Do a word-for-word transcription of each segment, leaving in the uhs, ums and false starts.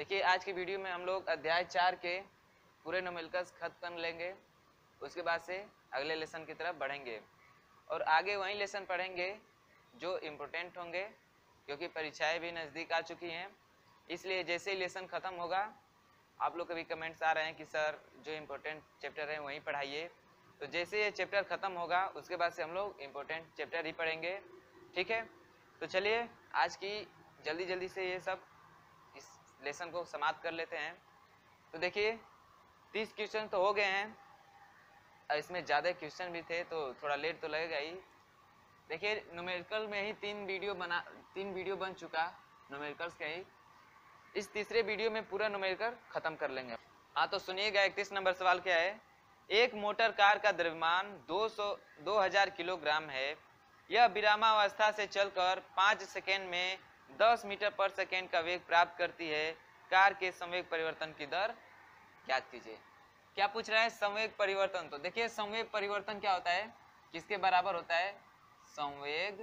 देखिए आज की वीडियो में हम लोग अध्याय चार के पूरे न्यूमेरिकल्स खत्म कर लेंगे। उसके बाद से अगले लेसन की तरफ बढ़ेंगे और आगे वही लेसन पढ़ेंगे जो इम्पोर्टेंट होंगे, क्योंकि परीक्षाएं भी नज़दीक आ चुकी हैं। इसलिए जैसे ही लेसन ख़त्म होगा, आप लोग के भी कमेंट्स आ रहे हैं कि सर जो इम्पोर्टेंट चैप्टर है वहीं पढ़ाइए, तो जैसे ये चैप्टर ख़त्म होगा उसके बाद से हम लोग इम्पोर्टेंट चैप्टर ही पढ़ेंगे। ठीक है, तो चलिए आज की जल्दी जल्दी से ये सब इस लेसन को समाप्त कर लेते हैं। तो देखिए तीस क्वेश्चन तो हो गए हैं और इसमें ज़्यादा क्वेश्चन भी थे तो थोड़ा लेट तो लगेगा ही। देखिए न्यूमेरिकल में ही तीन वीडियो बना तीन वीडियो बन चुका न्यूमेरिकल्स के ही। इस तीसरे वीडियो में पूरा न्यूमेरिकल खत्म कर लेंगे। हाँ तो सुनिएगा, इकतीस नंबर सवाल क्या है। एक मोटर कार का द्रव्यमान दो सौ दो हजार किलोग्राम है। यह विरामावस्था से चलकर पाँच सेकेंड में दस मीटर पर सेकेंड का वेग प्राप्त करती है। कार के संवेग परिवर्तन की दर ज्ञात कीजिए। क्या पूछ रहा है? संवेग परिवर्तन। तो देखिए संवेग परिवर्तन क्या होता है, किसके बराबर होता है? संवेग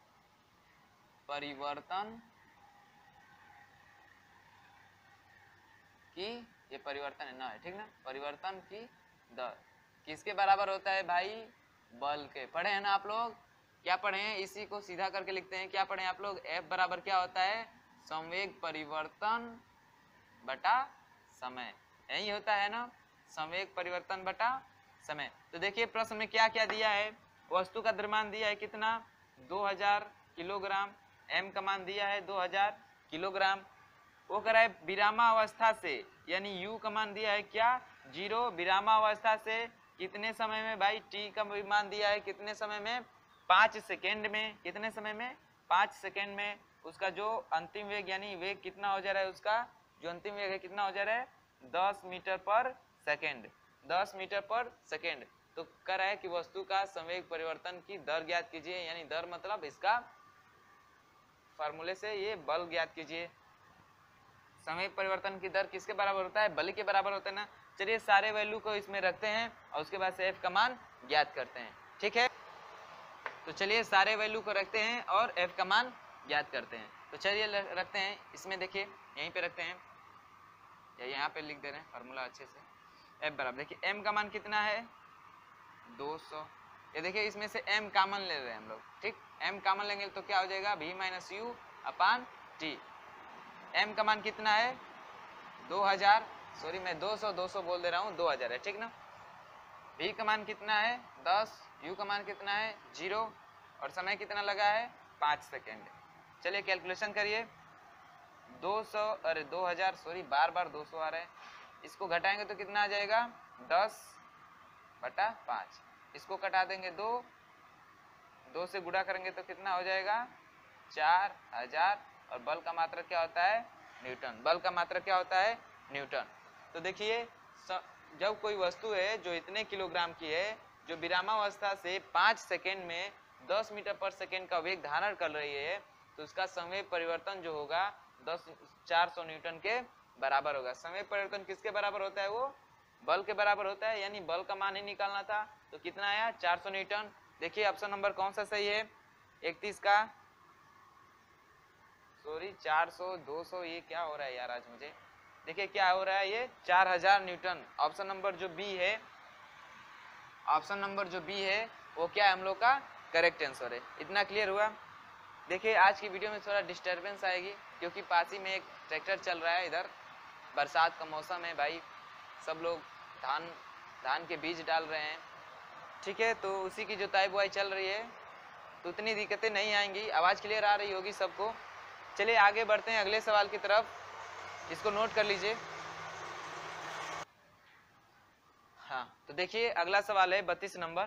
परिवर्तन की, ये परिवर्तन है ना, है ठीक ना, परिवर्तन की दर किसके बराबर होता है भाई? बल के। पढ़े हैं ना आप लोग? क्या पढ़े हैं? इसी को सीधा करके लिखते हैं। क्या पढ़े आप लोग? F बराबर क्या होता है? संवेग परिवर्तन बटा समय। यही होता है ना, संवेग परिवर्तन बटा समय। तो देखिए प्रश्न में क्या क्या दिया है। वस्तु का द्रव्यमान दिया है कितना? दो हजार किलोग्राम। M का मान दिया है दो हजार किलोग्राम। वो कह रहा है विरामावस्था से, यानी U का मान दिया है क्या? जीरो। विरामावस्था से कितने समय में भाई? T का मान दिया है कितने समय में? पाँच सेकेंड में। कितने समय में? पाँच सेकेंड में। उसका जो अंतिम वेग यानी वेग कितना हो जा रहा है, उसका जो अंतिम वेग है कितना हो जा रहा है? दस मीटर पर सेकेंड। दस मीटर पर सेकेंड। तो कह रहा है कि वस्तु का संवेग परिवर्तन की दर ज्ञात कीजिए, यानी दर मतलब इसका फार्मूले से ये बल ज्ञात कीजिए। संवेग परिवर्तन की दर किसके बराबर होता है? बल के बराबर होता है ना। चलिए सारे वैल्यू को इसमें रखते हैं और उसके बाद से F का मान ज्ञात करते हैं। ठीक है, तो चलिए सारे वैल्यू को रखते हैं और F का मान ज्ञात करते हैं। तो चलिए रखते हैं इसमें, देखिए यहीं पे रखते हैं या यहाँ पे लिख दे रहे हैं फार्मूला अच्छे से। F बराबर देखिए M का मान कितना है? दो सौ। ये देखिए इसमें से M कॉमन ले रहे हैं हम लोग। ठीक, M कॉमन लेंगे तो क्या हो जाएगा? V minus u upon t. M का मान कितना है? दो हजार, सॉरी मैं दो सौ दो सौ बोल दे रहा हूँ, दो हजार है ठीक ना। V का मान कितना है? दस। U का मान कितना है? जीरो। और समय कितना लगा है? पाँच सेकेंड। चलिए कैलकुलेशन करिए। दो सौ अरे दो हजार, सॉरी बार बार दो सौ आ रहा है। इसको घटाएंगे तो कितना आ जाएगा? दस बटा पाँच। इसको कटा देंगे दो, दो से गुणा करेंगे तो कितना हो जाएगा? चार हजार। और बल का मात्रक क्या होता है? न्यूटन। बल का मात्रक क्या होता है? न्यूटन। तो देखिए जब कोई वस्तु है जो इतने किलोग्राम की है, जो विरामावस्था से पाँच सेकेंड में दस मीटर पर सेकेंड का वेग धारण कर रही है, तो उसका संवेग परिवर्तन जो होगा दस चार सौ न्यूटन के बराबर होगा। संवेग परिवर्तन किसके बराबर होता है? वो बल के बराबर होता है, यानी बल का मान ही निकालना था। तो कितना आया? चार सौ न्यूटन। देखिए ऑप्शन नंबर कौन सा सही है? इकतीस का, सॉरी चार सौ दो सौ, ये क्या हो रहा है यार आज मुझे। देखिए क्या हो रहा है, ये चार हजार न्यूटन। ऑप्शन नंबर जो बी है, ऑप्शन नंबर जो बी है वो क्या है हम लोग का? करेक्ट आंसर है। इतना क्लियर हुआ? देखिए आज की वीडियो में थोड़ा डिस्टरबेंस आएगी क्योंकि पास ही में एक ट्रैक्टर चल रहा है। इधर बरसात का मौसम है भाई, सब लोग धान धान के बीज डाल रहे हैं। ठीक है, तो उसी की जुताई बुआई चल रही है, तो उतनी दिक्कतें नहीं आएंगी। आवाज़ क्लियर आ रही होगी सबको। चलिए आगे बढ़ते हैं अगले सवाल की तरफ। इसको नोट कर लीजिए। हाँ तो देखिए अगला सवाल है बत्तीस नंबर।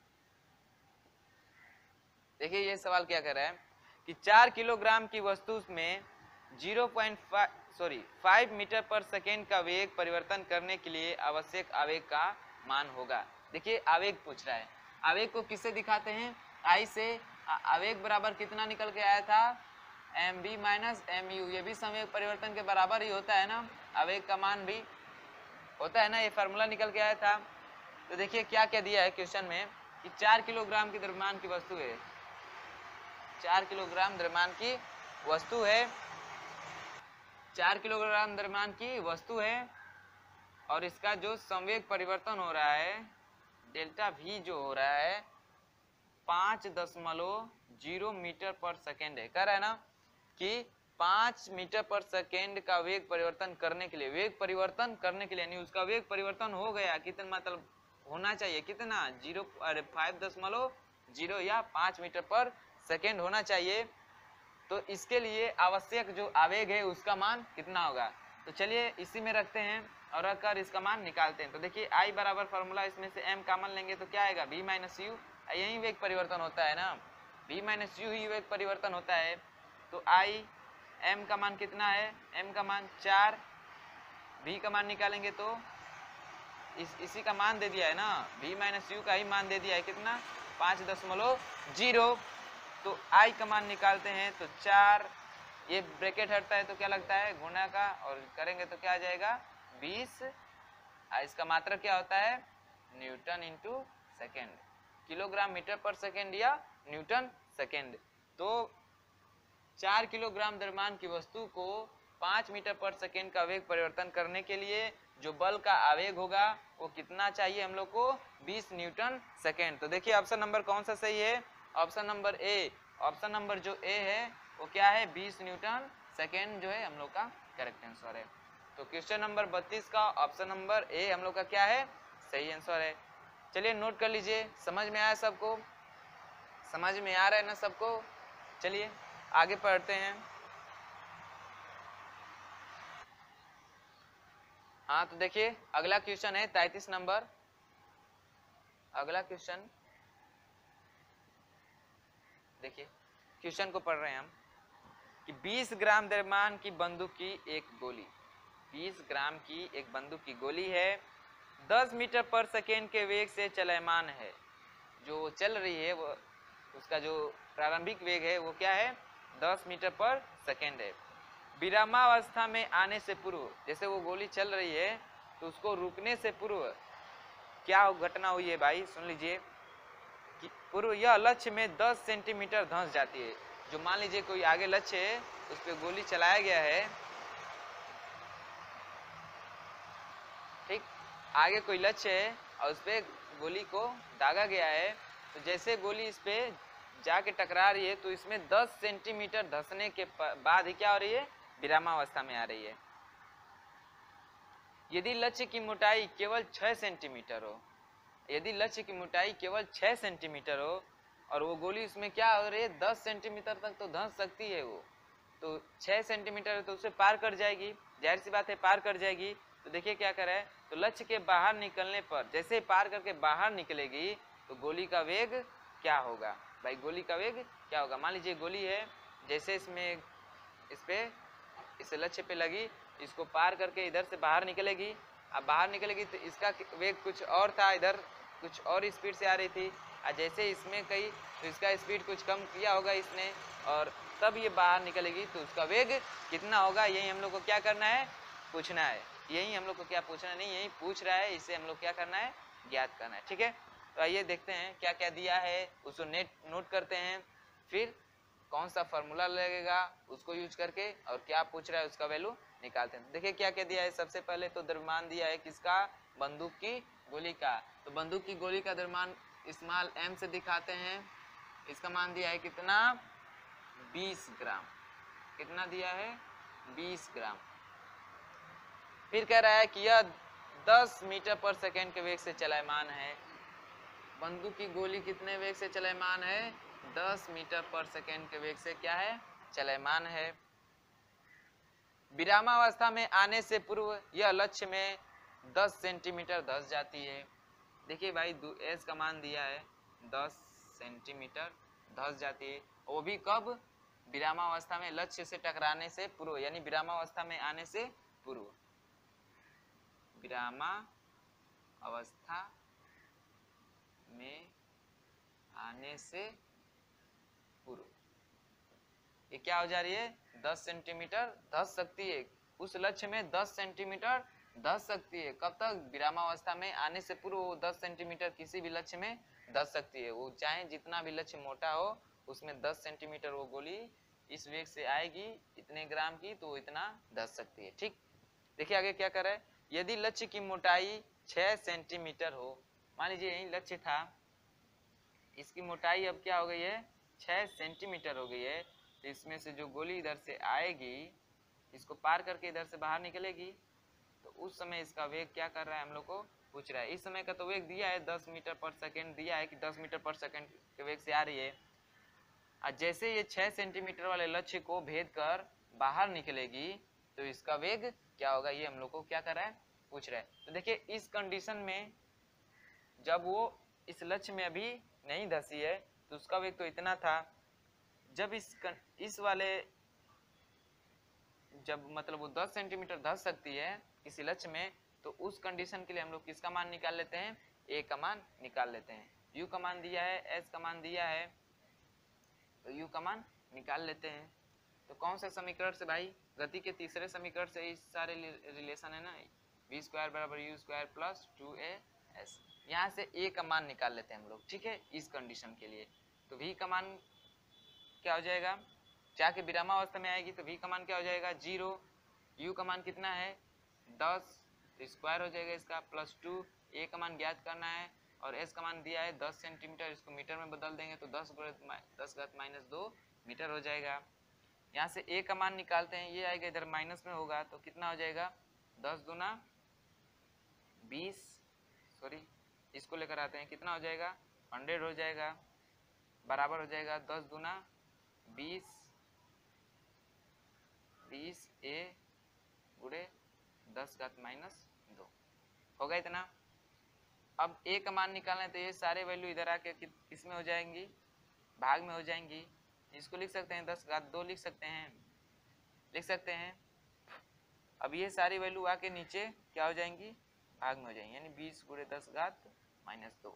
देखिए ये सवाल क्या कह रहा है कि चार किलोग्राम की वस्तु में zero point five sorry five metre पर सेकेंड का वेग परिवर्तन करने के लिए आवश्यक आवेग का मान होगा। देखिए आवेग पूछ रहा है। आवेग को किससे दिखाते हैं? आई से। आवेग बराबर कितना निकल के आया था? M b minus m u. ये भी संवेग परिवर्तन के बराबर ही होता है ना, आवेग का मान भी होता है ना, ये फार्मूला निकल के आया था। तो देखिए क्या क्या दिया है क्वेश्चन में कि चार किलोग्राम की द्रव्यमान की वस्तु है, चार किलोग्राम द्रव्यमान की वस्तु है। चार किलोग्राम द्रव्यमान की वस्तु है और इसका जो संवेग परिवर्तन हो रहा है डेल्टा वी जो हो रहा है पाँच दशमलव जीरो मीटर पर सेकेंड है। कह रहा है ना कि पाँच मीटर पर सेकेंड का वेग परिवर्तन करने के लिए वेग परिवर्तन करने के लिए यानी उसका वेग परिवर्तन हो गया कितना मतलब होना चाहिए कितना जीरो अरे फाइव दशमलव जीरो या पाँच मीटर पर सेकेंड होना चाहिए। तो इसके लिए आवश्यक जो आवेग है उसका मान कितना होगा। तो चलिए इसी में रखते हैं और रखकर इसका मान निकालते हैं। तो देखिए आई बराबर फॉर्मूला इसमें से एम कॉमन लेंगे तो क्या आएगा v माइनस यू। यही वेग परिवर्तन होता है ना v माइनस यू ही वेग परिवर्तन होता है। तो आई m का मान कितना है m का मान चार v का मान निकालेंगे तो इस इसी का मान दे दिया है ना v माइनस यू का ही मान दे दिया है कितना पाँच दशमलव जीरो। तो i का मान निकालते हैं तो चार ये ब्रैकेट हटता है तो क्या लगता है गुणा का और करेंगे तो क्या आ जाएगा बीस। इसका मात्रा क्या होता है newton into second kilogram metre पर सेकेंड या न्यूटन सेकेंड। तो चार किलोग्राम द्रव्यमान की वस्तु को पाँच मीटर पर सेकेंड का वेग परिवर्तन करने के लिए जो बल का आवेग होगा वो कितना चाहिए हम लोग को बीस न्यूटन सेकेंड। तो देखिए ऑप्शन नंबर कौन सा सही है option number A. Option number जो ए है वो क्या है बीस न्यूटन सेकेंड जो है हम लोग का करेक्ट आंसर है। तो क्वेश्चन नंबर बत्तीस का ऑप्शन नंबर ए हम लोग का क्या है सही आंसर है। चलिए नोट कर लीजिए समझ में आया सबको समझ में आ रहा है ना सबको। चलिए आगे पढ़ते हैं। हाँ तो देखिए अगला क्वेश्चन है तैंतीस नंबर। अगला क्वेश्चन देखिए क्वेश्चन को पढ़ रहे हैं हम कि बीस ग्राम द्रव्यमान की बंदूक की एक गोली बीस ग्राम की एक बंदूक की गोली है दस मीटर पर सेकेंड के वेग से चलयमान है। जो चल रही है वो उसका जो प्रारंभिक वेग है वो क्या है दस मीटर पर सेकेंड है। विरामावस्था में आने से पूर्व जैसे वो गोली चल रही है तो उसको रुकने से पूर्व क्या घटना हुई है भाई सुन लीजिए कि पूर्व यह लक्ष्य में दस सेंटीमीटर धंस जाती है। जो मान लीजिए कोई आगे लक्ष्य है उस पर गोली चलाया गया है ठीक आगे कोई लक्ष्य है और उस पर गोली को दागा गया है तो जैसे गोली इस पे जाके टकरा रही है तो इसमें दस सेंटीमीटर धंसने के बाद ही क्या हो रही है विरामावस्था में आ रही है। यदि लक्ष्य की मोटाई केवल छह सेंटीमीटर हो यदि लक्ष्य की मोटाई केवल छह सेंटीमीटर हो और वो गोली उसमें क्या हो रही है दस सेंटीमीटर तक तो धंस सकती है वो तो छह सेंटीमीटर है तो उसे पार कर जाएगी जाहिर सी बात है पार कर जाएगी। तो देखिए क्या करे है तो लक्ष्य के बाहर निकलने पर जैसे ही पार करके बाहर निकलेगी तो गोली का वेग क्या होगा भाई गोली का वेग क्या होगा। मान लीजिए गोली है जैसे इसमें इस पे इस लक्ष्य पे लगी इसको पार करके इधर से बाहर निकलेगी अब बाहर निकलेगी तो इसका वेग कुछ और था इधर कुछ और स्पीड से आ रही थी और जैसे इसमें कहीं तो इसका स्पीड कुछ कम किया होगा इसने और तब ये बाहर निकलेगी तो उसका वेग कितना होगा यही हम लोग को क्या करना है पूछना है। यही हम लोग को क्या पूछना नहीं यही पूछ रहा है इसे हम लोग क्या करना है ज्ञात करना है ठीक है। तो आइए देखते हैं क्या क्या दिया है उसको नेट नोट करते हैं फिर कौन सा फार्मूला लगेगा उसको यूज करके और क्या पूछ रहा है उसका वैल्यू निकालते हैं। देखिए क्या क्या दिया है सबसे पहले तो द्रव्यमान दिया है किसका बंदूक की गोली का। तो बंदूक की गोली का द्रव्यमान स्मॉल एम से दिखाते हैं। इसका मान दिया है कितना बीस ग्राम कितना दिया है बीस ग्राम। फिर कह रहा है कि यह दस मीटर पर सेकेंड के वेग से चलायमान है। बंदूक की गोली कितने वेग से चलायमान है दस मीटर पर सेकेंड के वेग से क्या है चलायमान है। विरामावस्था में आने से पूर्व यह लक्ष्य में दस सेंटीमीटर धंस जाती है। देखिए भाई एस का मान दिया है दस सेंटीमीटर धंस जाती है वो भी कब विरामावस्था में लक्ष्य से टकराने से पूर्व यानी विरामावस्था में आने से पूर्व विरामा अवस्था में आने से पूर्व ये क्या हो जा रही है दस सेंटीमीटर धंस सकती है उस लक्ष्य में दस सेंटीमीटर धंस सकती है। कब तक विरामावस्था में आने से पूर्व वो दस सेंटीमीटर किसी भी लक्ष्य में धंस सकती है। वो चाहे जितना भी लक्ष्य मोटा हो उसमें दस सेंटीमीटर वो गोली इस वेग से आएगी इतने ग्राम की तो इतना धस सकती है। ठीक, देखिए आगे क्या कर रहा है, यदि लक्ष्य की मोटाई छह सेंटीमीटर हो, मान लीजिए यही लक्ष्य था, इसकी मोटाई अब क्या हो गई है, छह सेंटीमीटर हो गई है, तो इसमें से जो गोली इधर से आएगी इसको पार करके इधर से बाहर निकलेगी, तो उस समय इसका वेग क्या कर रहा है हम लोग को पूछ रहा है। इस समय का तो वेग दिया है दस मीटर पर सेकेंड दिया है कि दस मीटर पर सेकेंड के वेग से आ रही है, और जैसे ये छह सेंटीमीटर वाले लक्ष्य को भेद कर बाहर निकलेगी तो इसका वेग क्या होगा, ये हम लोग को क्या कर रहा है पूछ रहा है। तो देखिए इस कंडीशन में जब वो इस लक्ष्य में अभी नहीं धसी है तो उसका वेग तो इतना था, जब इस इस वाले जब मतलब वो दस सेंटीमीटर धस सकती है किसी लक्ष्य में, तो उस कंडीशन के लिए हम लोग किसका मान निकाल लेते हैं, ए का मान निकाल लेते हैं। यू का मान दिया है, एस का मान दिया है, तो यू का मान निकाल लेते हैं। तो कौन सा समीकरण से भाई, गति के तीसरे समीकरण से इस सारे रिलेशन है ना, वी स्क्वायर बराबर u square plus two a s, यहाँ से ए का मान निकाल लेते हैं हम लोग। ठीक है, इस कंडीशन के लिए तो वी का मान क्या हो जाएगा, जाके विरामावस्था में आएगी तो वी का मान क्या हो जाएगा जीरो, यू का मान कितना है दस, तो स्क्वायर हो जाएगा इसका, प्लस टू, ए का मान ज्ञात करना है और एस का मान दिया है दस सेंटीमीटर, इसको मीटर में बदल देंगे तो दस दस घात माइनस दो मीटर हो जाएगा। यहाँ से ए का मान निकालते हैं, ये आएगा इधर माइनस में होगा तो कितना हो जाएगा, दस दूना बीस, सॉरी इसको लेकर आते हैं, कितना हो जाएगा हंड्रेड हो जाएगा, बराबर हो जाएगा दस दूना बीस, बीस ए गुड़े दस घात माइनस दो, होगा इतना। अब ए का मान निकालना है तो ये सारे वैल्यू इधर आके किस में हो जाएंगी, भाग में हो जाएंगी, इसको लिख सकते हैं दस घात दो लिख सकते हैं, लिख सकते हैं। अब ये सारी वैल्यू आके नीचे क्या हो जाएंगी, भाग में हो जाएंगी, यानी बीस गुड़े दस घात माइनस दो।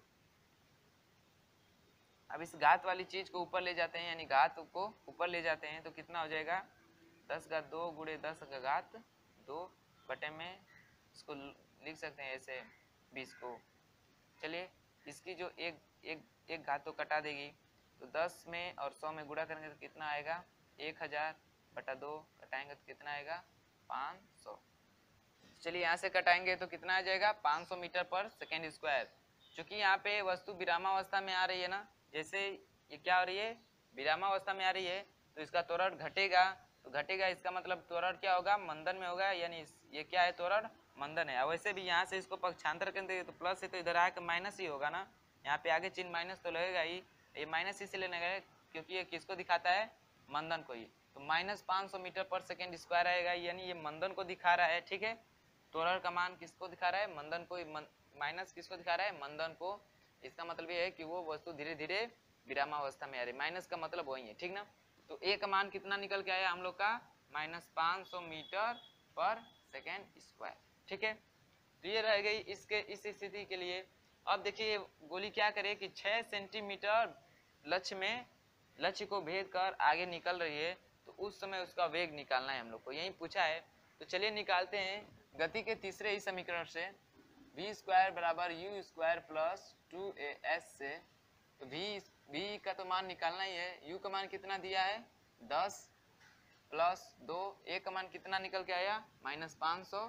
अब इस घात वाली चीज को ऊपर ले जाते हैं, यानी घात को ऊपर ले जाते हैं तो कितना हो जाएगा, दस घात दो गुड़े दस का घात दो बटे में, इसको लिख सकते हैं ऐसे बीस को। चलिए इसकी जो एक एक एक घात तो कटा देगी, तो दस में और सौ में गुणा करेंगे तो कितना आएगा, एक हजार बटा दो कटाएंगे तो कितना आएगा पाँच सौ। चलिए यहाँ से कटाएंगे तो कितना आ जाएगा पाँच सौ मीटर पर सेकेंड स्क्वायर। चूंकि यहाँ पे वस्तु विरामावस्था में आ रही है ना, जैसे ये क्या हो रही है विरामावस्था में आ रही है तो इसका त्वरण घटेगा, तो घटेगा इसका मतलब त्वरण क्या होगा मंदन में होगा, यानी ये क्या है त्वरण मंदन है। वैसे भी यहाँ से इसको पक्षांतर करेंगे तो प्लस है तो इधर आके माइनस ही होगा ना, यहाँ पे आगे चिन्ह माइनस तो लगेगा ही, ये माइनस इसलिए लगेगा क्योंकि ये किसको दिखाता है मंदन को ही, तो माइनस पाँच सौ मीटर पर सेकेंड स्क्वायर आएगा, यानी ये मंदन को दिखा रहा है। ठीक है, त्वरण का मान किसको दिखा रहा है मंदन को, माइनस किसको दिखा रहा है मंदन को, इसका मतलब ये है कि वो वस्तु धीरे धीरे विरामावस्था में आ रही, माइनस का मतलब वही है। ठीक ना, तो ए का मान कितना निकल के आया हम लोग का माइनस पाँच सौ मीटर पर सेकेंड स्क्वायर। ठीक है, तो ये रह गई इसके इस स्थिति के लिए। अब देखिए गोली क्या करे कि छह सेंटीमीटर लक्ष्य में लक्ष्य को भेद कर आगे निकल रही है, तो उस समय उसका वेग निकालना है हम लोग को, यही पूछा है। तो चलिए निकालते हैं गति के तीसरे ही समीकरण से, वी स्क्वायर बराबर u square plus two a s से, तो वी वी का तो मान निकालना ही है, यू का मान कितना दिया है दस प्लस दो, ए का मान कितना निकल के आया माइनस पाँच सौ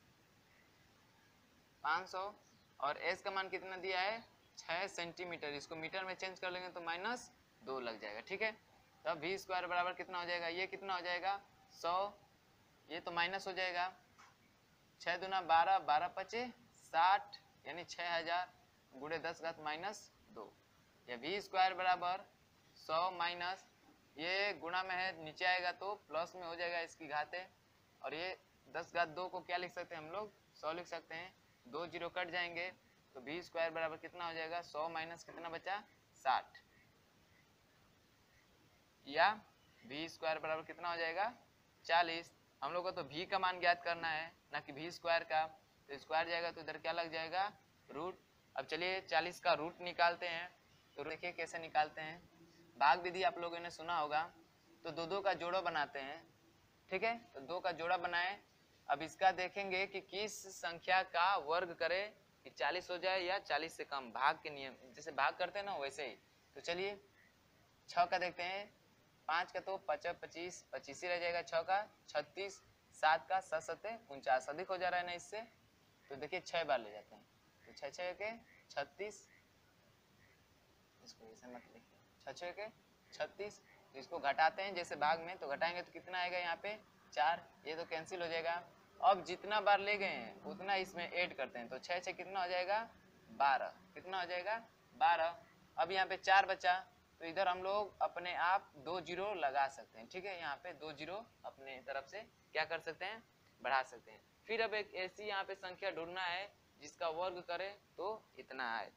पाँच सौ, और एस का मान कितना दिया है छह सेंटीमीटर, इसको मीटर में चेंज कर लेंगे तो माइनस दो लग जाएगा। ठीक है, तब वी स्क्वायर बराबर कितना हो जाएगा, ये कितना हो जाएगा सौ, ये तो माइनस हो जाएगा, छः दूना बारह, बारह पचे साठ, यानी छः हजार गुड़े दस घात माइनस दो, या वी स्क्वायर बराबर सौ माइनस ये गुणा में है नीचे आएगा तो प्लस में हो जाएगा इसकी घात है, और ये दस घात दो को क्या लिख सकते हैं हम लोग सौ लिख सकते हैं, दो जीरो कट जाएंगे तो वी स्क्वायर बराबर कितना हो जाएगा सौ माइनस कितना बचा साठ, या वी स्क्वायर बराबर कितना हो जाएगा चालीस। हम लोग को तो v का मान ज्ञात करना है ना कि v स्क्वायर का, तो स्क्वायर जाएगा तो इधर क्या लग जाएगा रूट। अब चलिए चालीस का रूट निकालते हैं, तो देखिए कैसे निकालते हैं, भाग विधि आप लोगों ने सुना होगा, तो दो दो का जोड़ा बनाते हैं। ठीक है, तो दो का जोड़ा बनाए, अब इसका देखेंगे कि किस संख्या का वर्ग करे कि चालीस हो जाए या चालीस से कम, भाग के नियम जैसे भाग करते हैं ना वैसे ही। तो चलिए छः का देखते हैं, पाँच का तो पचा पच्चीस पच्चीस ही रह जाएगा, छः का छत्तीस, सात का सात सत्ते उनचास, अधिक हो जा रहा है ना इससे, तो देखिए छः बार ले जाते हैं, तो छः छः के छत्तीस, इसको ऐसे मत लिखिए, छः छः के छत्तीस, तो इसको घटाते हैं जैसे भाग में, तो घटाएंगे तो कितना आएगा यहाँ पे चार, ये तो कैंसिल हो जाएगा। अब जितना बार ले गए हैं उतना इसमें ऐड करते हैं, तो छः छः कितना हो जाएगा बारह, कितना हो जाएगा बारह। अब यहाँ पे चार बचा, तो इधर हम लोग अपने आप दो जीरो लगा सकते हैं, ठीक है, यहाँ पे दो जीरो अपने तरफ से क्या कर सकते हैं, बढ़ा सकते हैं। फिर अब एक ऐसी यहाँ पे संख्या ढूंढना है जिसका वर्ग करे तो इतना आए।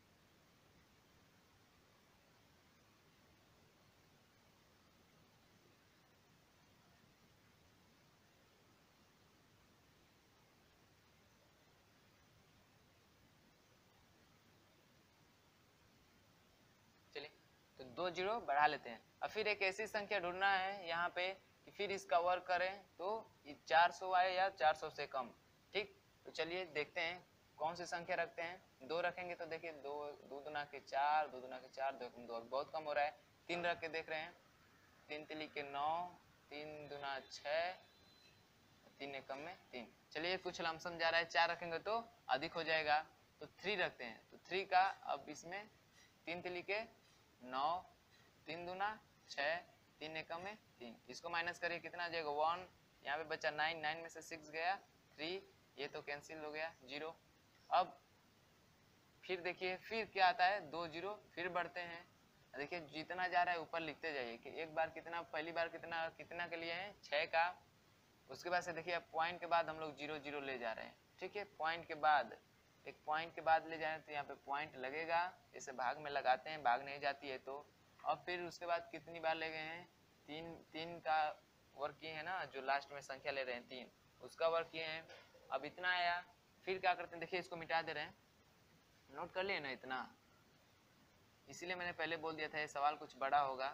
चलिए तो दो जीरो बढ़ा लेते हैं। अब फिर एक ऐसी संख्या ढूंढना है यहाँ पे कि फिर इसका वर्ग करें तो चार सौ आए या चार सौ से कम, ठीक। तो चलिए देखते हैं कौन सी संख्या रखते हैं। दो रखेंगे तो देखिए दो दो दुना के चार, दो दुना के चार, दो दो बहुत कम हो रहा है। तीन रख के देख रहे हैं, तीन तिली के नौ, तीन दुना छः, तीन एकम में तीन। चलिए कुछ लमसम जा रहा है, चार रखेंगे तो अधिक हो जाएगा, तो थ्री रखते हैं। तो थ्री का अब इसमें तीन तिली के नौ, तीन दुना छः, तीन एकम में तीन, इसको माइनस करिए कितना आ जाएगा वन, यहाँ पे बचा नाइन, नाइन में से सिक्स गया थ्री, ये तो कैंसिल हो गया जीरो। अब फिर देखिए फिर क्या आता है दो जीरो, फिर बढ़ते हैं, देखिए जितना जा रहा है ऊपर लिखते जाइए कि एक बार कितना, पहली बार कितना कितना के लिए है छः का, उसके बाद से देखिए अब पॉइंट के बाद हम लोग जीरो जीरो ले जा रहे हैं, ठीक है। पॉइंट के बाद एक पॉइंट के बाद ले जा रहे हैं तो यहाँ पे पॉइंट लगेगा, जैसे भाग में लगाते हैं, भाग नहीं जाती है तो। अब फिर उसके बाद कितनी बार ले गए हैं, तीन, तीन का वर्क किए हैं ना, जो लास्ट में संख्या ले रहे हैं तीन, उसका वर्क किए हैं। अब इतना आया, फिर क्या करते हैं, देखिए इसको मिटा दे रहे हैं, नोट कर लिए ना इतना, इसीलिए मैंने पहले बोल दिया था ये सवाल कुछ बड़ा होगा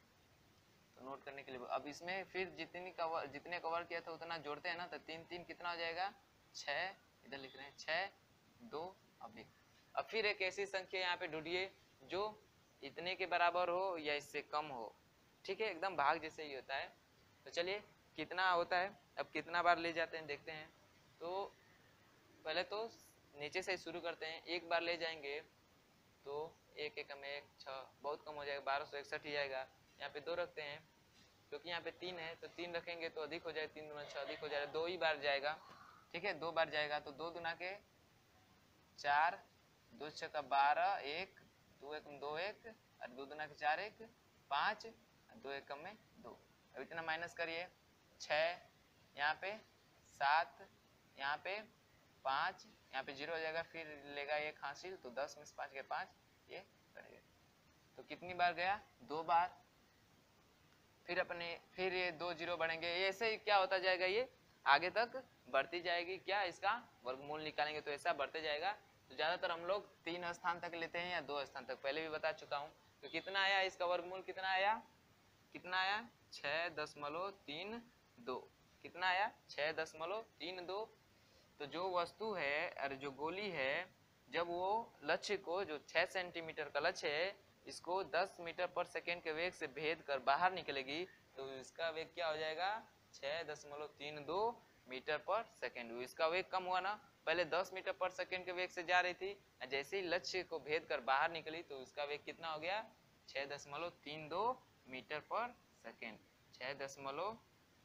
तो नोट करने के लिए। अब इसमें फिर जितनी कवर जितने कवर किया था उतना जोड़ते हैं ना, तो तीन तीन कितना हो जाएगा छः, इधर लिख रहे हैं छः दो अभी। अब फिर एक ऐसी संख्या यहाँ पे ढूंढिए जो इतने के बराबर हो या इससे कम हो, ठीक है, एकदम भाग जैसे ही होता है। तो चलिए कितना होता है, अब कितना बार ले जाते हैं देखते हैं। तो पहले तो नीचे से शुरू करते हैं, एक बार ले जाएंगे तो एक एक में एक छः, बहुत कम हो जाएगा, बारह सौ इकसठ ही आएगा। यहाँ पे दो रखते हैं क्योंकि यहाँ पे तीन है, तो तीन रखेंगे तो अधिक हो जाएगा, तीन दुना छः अधिक हो जाएगा, दो ही बार जाएगा, ठीक है, दो बार जाएगा। तो दो दुना के चार, दो छः का बारह, एक दो एक दो एक, और दो दुना के चार एक पाँच, दो एक में दो। अब इतना माइनस करिए, छः यहाँ पे, सात यहाँ पे, पाँच यहाँ पे जीरो हो जाएगा, फिर लेगा एक हासिल, तो दस में से पाँच के पाँच, ये करेगा। तो कितनी बार गया, दो बार। फिर अपने फिर ये दो जीरो बढ़ेंगे, ऐसे ही क्या होता जाएगा, ये आगे तक बढ़ती जाएगी। क्या इसका वर्गमूल निकालेंगे तो ऐसा बढ़ते जाएगा। तो ज्यादातर हम लोग तीन स्थान तक लेते हैं या दो स्थान तक, पहले भी बता चुका हूँ। तो कितना आया इसका वर्गमूल, कितना आया, कितना आया छः दशमलव तीन दो, कितना आया छः दशमलव तीन दो। तो जो वस्तु है और जो गोली है, जब वो लक्ष्य को, जो छः सेंटीमीटर का लक्ष्य है, इसको दस मीटर पर सेकेंड के वेग से भेद कर बाहर निकलेगी, तो इसका वेग क्या हो जाएगा छः दशमलव तीन दो मीटर पर सेकेंड। इसका वेग कम हुआ ना, पहले दस मीटर पर सेकेंड के वेग से जा रही थी, जैसे ही लक्ष्य को भेद कर बाहर निकली तो इसका वेग कितना हो गया छः दशमलव तीन दो मीटर पर सेकेंड, छः दशमलव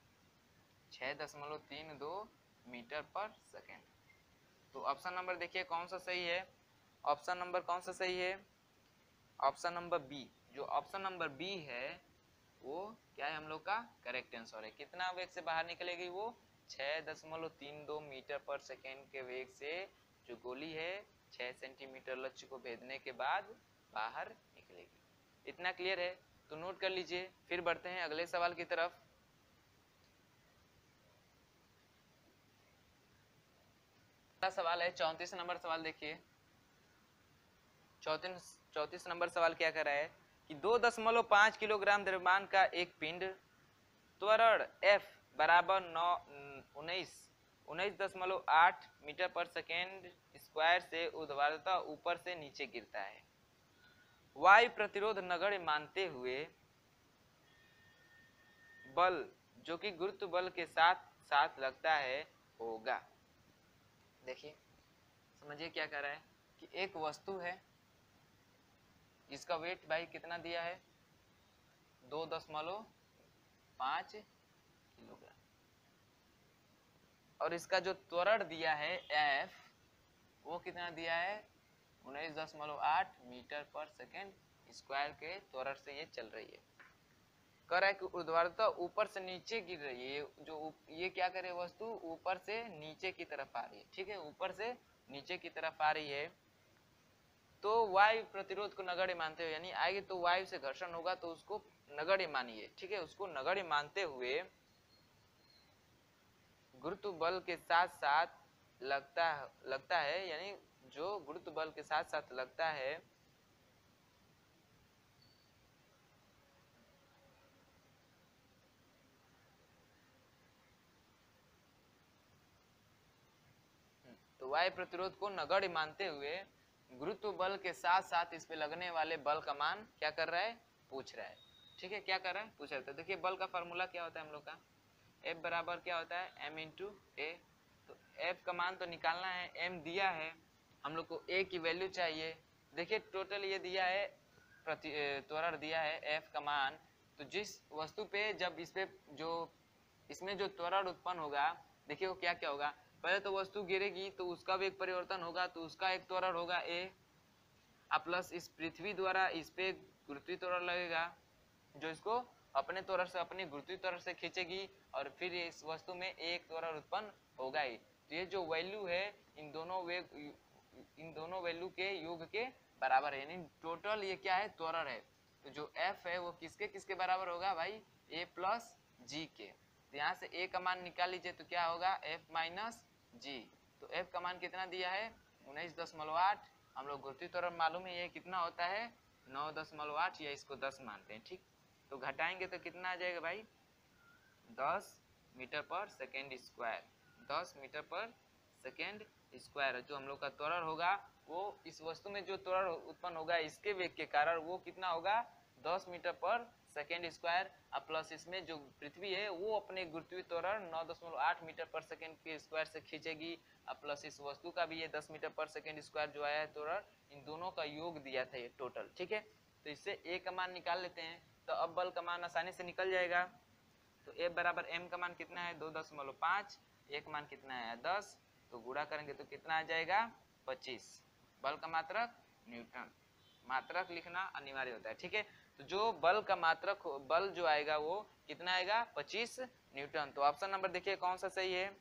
छः दशमलव तीन दो मीटर पर सेकेंड। तो ऑप्शन नंबर देखिए कौन सा सही है, ऑप्शन नंबर कौन सा सही है, ऑप्शन नंबर बी। जो ऑप्शन नंबर बी है वो क्या है हम लोग का करेक्ट आंसर है। कितना वेग से बाहर निकलेगी वो छः दशमलव तीन दो मीटर पर सेकेंड के वेग से जो गोली है छः सेंटीमीटर लक्ष्य को भेदने के बाद बाहर निकलेगी। इतना क्लियर है तो नोट कर लीजिए। फिर बढ़ते हैं अगले सवाल की तरफ। सवाल है चौंतीस नंबर सवाल, देखिए चौतीस चौतीस नंबर सवाल क्या कर रहा है कि दो दशमलव पाँच किलोग्राम द्रव्यमान का एक पिंड त्वरण F बराबर नौ उन्नीस उन्नीस दशमलव आठ मीटर पर सेकेंड स्क्वायर से ऊर्ध्वाधरता ऊपर से नीचे गिरता है। वायु प्रतिरोध नगण्य मानते हुए बल जो कि गुरुत्व बल के साथ साथ लगता है होगा। देखिए समझिए क्या कह रहा है कि एक वस्तु है जिसका वेट भाई कितना दिया है, दो दशमलव पांच किलोग्राम, और इसका जो त्वरण दिया है एफ वो कितना दिया है, उन्नीस दशमलव आठ मीटर पर सेकेंड स्क्वायर के त्वरण से ये चल रही है। कर है कि ऊर्ध्वाधरता ऊपर से नीचे गिर रही है, ये जो ये क्या करे वस्तु ऊपर से नीचे की तरफ आ रही है, ठीक है, ऊपर से नीचे की तरफ आ रही है। तो वायु प्रतिरोध को नगण्य मानते हुए, यानी आएगी तो वायु से घर्षण होगा तो उसको नगण्य मानिए, ठीक है, उसको नगण्य मानते हुए गुरुत्व बल के साथ साथ लगता लगता है, यानी जो गुरुत्व बल के साथ साथ लगता है तो वायु प्रतिरोध को नगण्य मानते हुए गुरुत्व बल के साथ साथ इस पे लगने वाले बल का मान क्या कर रहा है, पूछ रहा है, ठीक है, क्या कर रहा है, पूछ रहा है। देखिए बल का फॉर्मूला क्या होता है हम लोग का, F बराबर क्या होता है, m इंटू ए। तो F का मान तो निकालना है, m दिया है, हम लोग को a की वैल्यू चाहिए। देखिए टोटल ये दिया है, प्रति त्वरण दिया है F का मान, तो जिस वस्तु पे जब इस पे जो इसमें जो त्वरण उत्पन्न होगा, देखिए वो क्या क्या होगा, पहले तो वस्तु गिरेगी तो उसका वेग परिवर्तन होगा, तो उसका एक त्वरण होगा a, प्लस इस पृथ्वी द्वारा इस पे गुरुत्वीय त्वरण लगेगा जो इसको अपने त्वरण से अपनी गुरुत्वीय त्वरण से खींचेगी, और फिर इस वस्तु में एक त्वरण उत्पन्न होगा ही। तो ये जो वैल्यू है इन दोनों वेग इन दोनों वैल्यू के योग के बराबर है, यानी टोटल ये क्या है, त्वरण है। तो जो F है वो किसके किसके बराबर होगा भाई, a प्लस जी के। तो यहाँ से a का मान निकाल लीजिए तो क्या होगा, F माइनस जी। तो F का मान कितना दिया है, उन्नीस दशमलव आठ, हम लोग गुरुत्वीय त्वरण मालूम है ये कितना होता है, नौ दशमलव आठ, या इसको दस मानते हैं, ठीक। तो घटाएंगे तो कितना आ जाएगा भाई, दस मीटर पर सेकेंड स्क्वायर, दस मीटर पर सेकेंड स्क्वायर। जो हम लोग का त्वरण होगा वो इस वस्तु में जो त्वरण उत्पन्न होगा इसके वेग के कारण वो कितना होगा, दस मीटर पर सेकेंड स्क्वायर, अब प्लस इसमें जो पृथ्वी है वो अपने गुरुत्वीय त्वरण नौ दशमलव आठ मीटर पर सेकेंड के स्क्वायर से खींचेगी, अब प्लस इस वस्तु का भी ये दस मीटर पर सेकेंड स्क्वायर जो आया है त्वरण, इन दोनों का योग दिया था ये टोटल, ठीक है। तो इससे a का मान निकाल लेते हैं, तो अब बल का मान आसानी से निकल जाएगा। तो F बराबर m का मान कितना है, दो दशमलव पाँच, a का मान कितना है, दस, तो गुणा करेंगे तो कितना आ जाएगा, पच्चीस। बल का मात्रक न्यूटन, मात्रक लिखना अनिवार्य होता है, ठीक है। तो जो बल का मात्रक बल जो आएगा वो कितना आएगा, पच्चीस न्यूटन। तो ऑप्शन नंबर देखिए कौन सा सही है,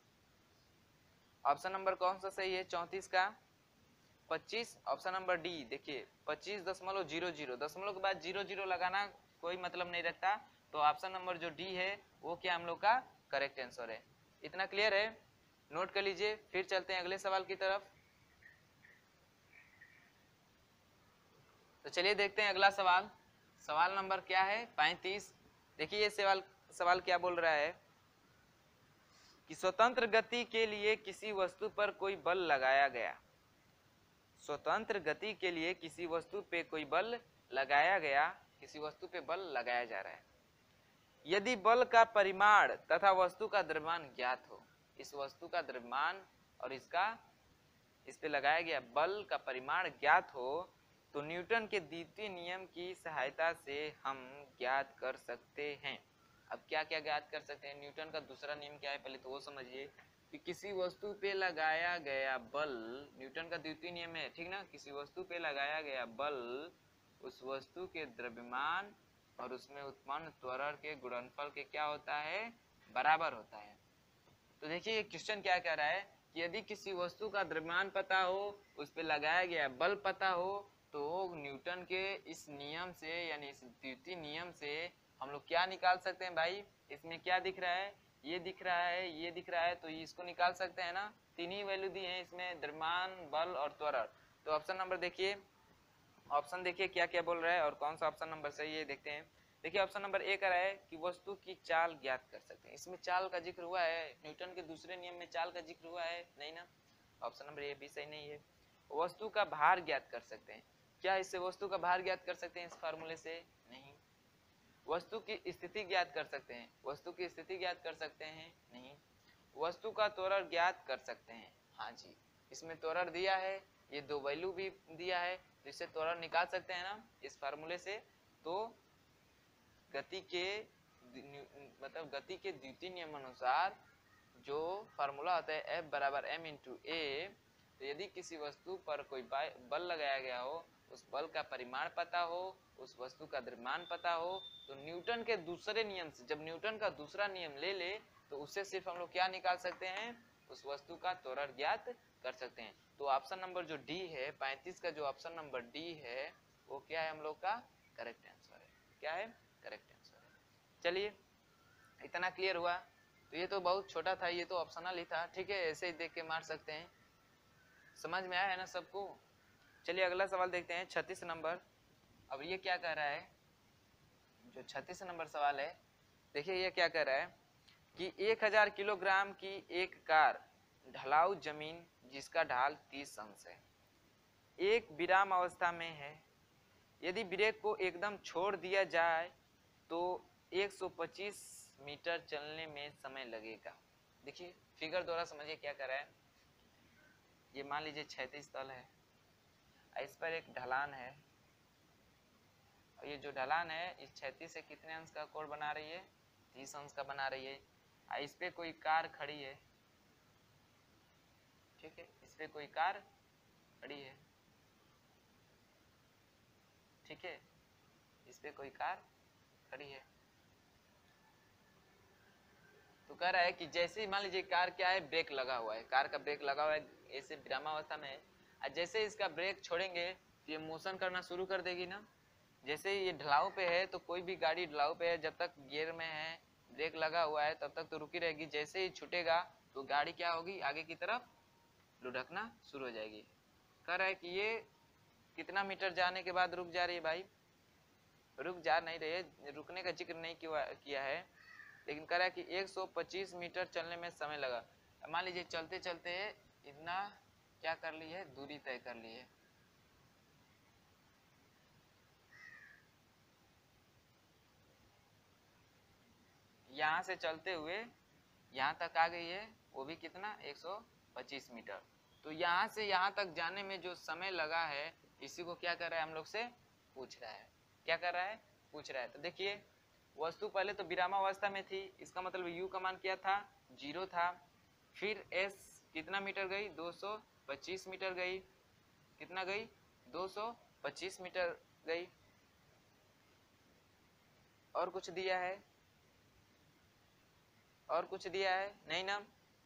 ऑप्शन नंबर कौन सा सही है, चौंतीस का पच्चीस, ऑप्शन नंबर डी। देखिए पच्चीस दशमलव जीरो जीरो, दशमलव के बाद जीरो जीरो लगाना कोई मतलब नहीं रखता, तो ऑप्शन नंबर जो डी है वो क्या हम लोग का करेक्ट आंसर है। इतना क्लियर है, नोट कर लीजिए। फिर चलते हैं अगले सवाल की तरफ। तो चलिए देखते हैं अगला सवाल, सवाल नंबर क्या है, पैंतीस। देखिए ये सवाल सवाल क्या बोल रहा है कि स्वतंत्र गति के लिए किसी वस्तु पर कोई बल लगाया गया, स्वतंत्र गति के लिए किसी वस्तु पे कोई बल लगाया गया, किसी वस्तु पे बल लगाया जा रहा है। यदि बल का परिमाण तथा वस्तु का द्रव्यमान ज्ञात हो, इस वस्तु का द्रव्यमान और इसका इस पे लगाया गया बल का परिमाण ज्ञात हो, तो न्यूटन के द्वितीय नियम की सहायता से हम ज्ञात कर सकते हैं। अब क्या क्या ज्ञात कर सकते हैं, न्यूटन का दूसरा नियम क्या है पहले तो वो समझिए कि किसी वस्तु पे लगाया गया बल, न्यूटन का द्वितीय नियम है, ठीक ना, किसी वस्तु पे लगाया गया बल उस वस्तु के द्रव्यमान और उसमें उत्पन्न त्वरण के गुणनफल के क्या होता है, बराबर होता है। तो देखिए ये क्वेश्चन क्या कह रहा है कि यदि किसी वस्तु का द्रव्यमान पता हो, उस पे लगाया गया बल पता हो, तो न्यूटन के इस नियम से यानी इस द्वितीय नियम से हम लोग क्या निकाल सकते हैं भाई, इसमें क्या दिख रहा है, ये दिख रहा है, ये दिख रहा है, तो इसको निकाल सकते हैं ना, तीन ही वैल्यू दी है इसमें, द्रव्यमान, बल और त्वरण। तो ऑप्शन नंबर देखिए, ऑप्शन देखिए क्या क्या बोल रहा है और कौन सा ऑप्शन नंबर सही है, देखते हैं। देखिए ऑप्शन नंबर ए कह रहा है कि वस्तु की चाल ज्ञात कर सकते हैं, इसमें चाल का जिक्र हुआ है, न्यूटन के दूसरे नियम में चाल का जिक्र हुआ है नहीं ना, ऑप्शन नंबर ए भी सही नहीं है। वस्तु का भार ज्ञात कर सकते हैं, क्या इससे वस्तु का भार ज्ञात कर सकते हैं इस फार्मूले से, नहीं। वस्तु की स्थिति ज्ञात कर सकते हैं, वस्तु की स्थिति ज्ञात कर सकते हैं नहीं, वस्तु का त्वरण ज्ञात कर सकते हैं, हाँ जी, इसमें त्वरण दिया है, ये दो वैल्यू भी दिया है, तो इससे त्वरण निकाल सकते हैं ना इस फार्मूले से। तो गति के मतलब गति के द्वितीय नियम अनुसार जो फार्मूला होता है F बराबर एम इंटू ए, तो यदि किसी वस्तु पर कोई बल लगाया गया हो, उस बल का परिमाण पता हो, उस वस्तु का द्रव्यमान पता हो, तो न्यूटन के दूसरे नियम से, जब न्यूटन का दूसरा नियम ले ले तो उससे सिर्फ हम लोग क्या निकाल सकते हैं, उस वस्तु का त्वरण ज्ञात कर सकते हैं। तो ऑप्शन नंबर जो डी है, पैंतीस का जो ऑप्शन नंबर डी है वो क्या है हम लोग का करेक्ट आंसर है, क्या है करेक्ट आंसर है। चलिए इतना क्लियर हुआ। तो ये तो बहुत छोटा था, ये तो ऑप्शनल ही था, ठीक है, ऐसे ही देख के मार सकते हैं। समझ में आया है ना सबको। चलिए अगला सवाल देखते हैं, छत्तीस नंबर। अब ये क्या कह रहा है, जो छत्तीस नंबर सवाल है, देखिए ये क्या कह रहा है कि एक हजार किलोग्राम की एक कार ढलाऊ जमीन जिसका ढाल तीस अंश है, एक विराम अवस्था में है, यदि ब्रेक को एकदम छोड़ दिया जाए तो एक सौ पच्चीस मीटर चलने में समय लगेगा। देखिए फिगर द्वारा समझिए क्या कर रहा है। ये मान लीजिए क्षैतिज तल है, इस पर एक ढलान है, और ये जो ढलान है इस क्षैतिज से कितने अंश का कोण बना रही है, तीस अंश का बना रही है। इस पे कोई कार खड़ी है, ठीक है, इस पे कोई कार खड़ी है, ठीक है, इस पे कोई कार खड़ी है। तो कह रहा है कि जैसे ही मान लीजिए कार क्या है, ब्रेक लगा हुआ है, कार का ब्रेक लगा हुआ है, ऐसे विरामावस्था में है, और जैसे इसका ब्रेक छोड़ेंगे तो ये मोशन करना शुरू कर देगी ना। जैसे ये ढलाव पे है तो कोई भी गाड़ी ढलाव पे है, जब तक गियर में है, ब्रेक लगा हुआ है, तब तक तो रुकी रहेगी, जैसे ही छूटेगा तो गाड़ी क्या होगी, आगे की तरफ लुढ़कना शुरू हो जाएगी। कह रहा है कि ये कितना मीटर जाने के बाद रुक जा रही है, भाई रुक जा नहीं रही है, रुकने का जिक्र नहीं किया है, लेकिन कह रहा है कि एक सौ पच्चीस मीटर चलने में समय लगा। मान लीजिए चलते चलते इतना क्या कर ली है, दूरी तय कर ली है, यहाँ से चलते हुए यहाँ तक आ गई है, वो भी कितना एक सौ पच्चीस मीटर। तो यहाँ से यहाँ तक जाने में जो समय लगा है, इसी को क्या कर रहा है हम लोग से पूछ रहा है, क्या कर रहा है पूछ रहा है। तो देखिए वस्तु पहले तो विरामावस्था में थी, इसका मतलब यू का मान क्या था, जीरो था, फिर एस कितना मीटर गई, दो सौ पच्चीस मीटर गई, कितना गई, दो सौ पच्चीस मीटर गई। और कुछ दिया है, और कुछ दिया है नहीं ना,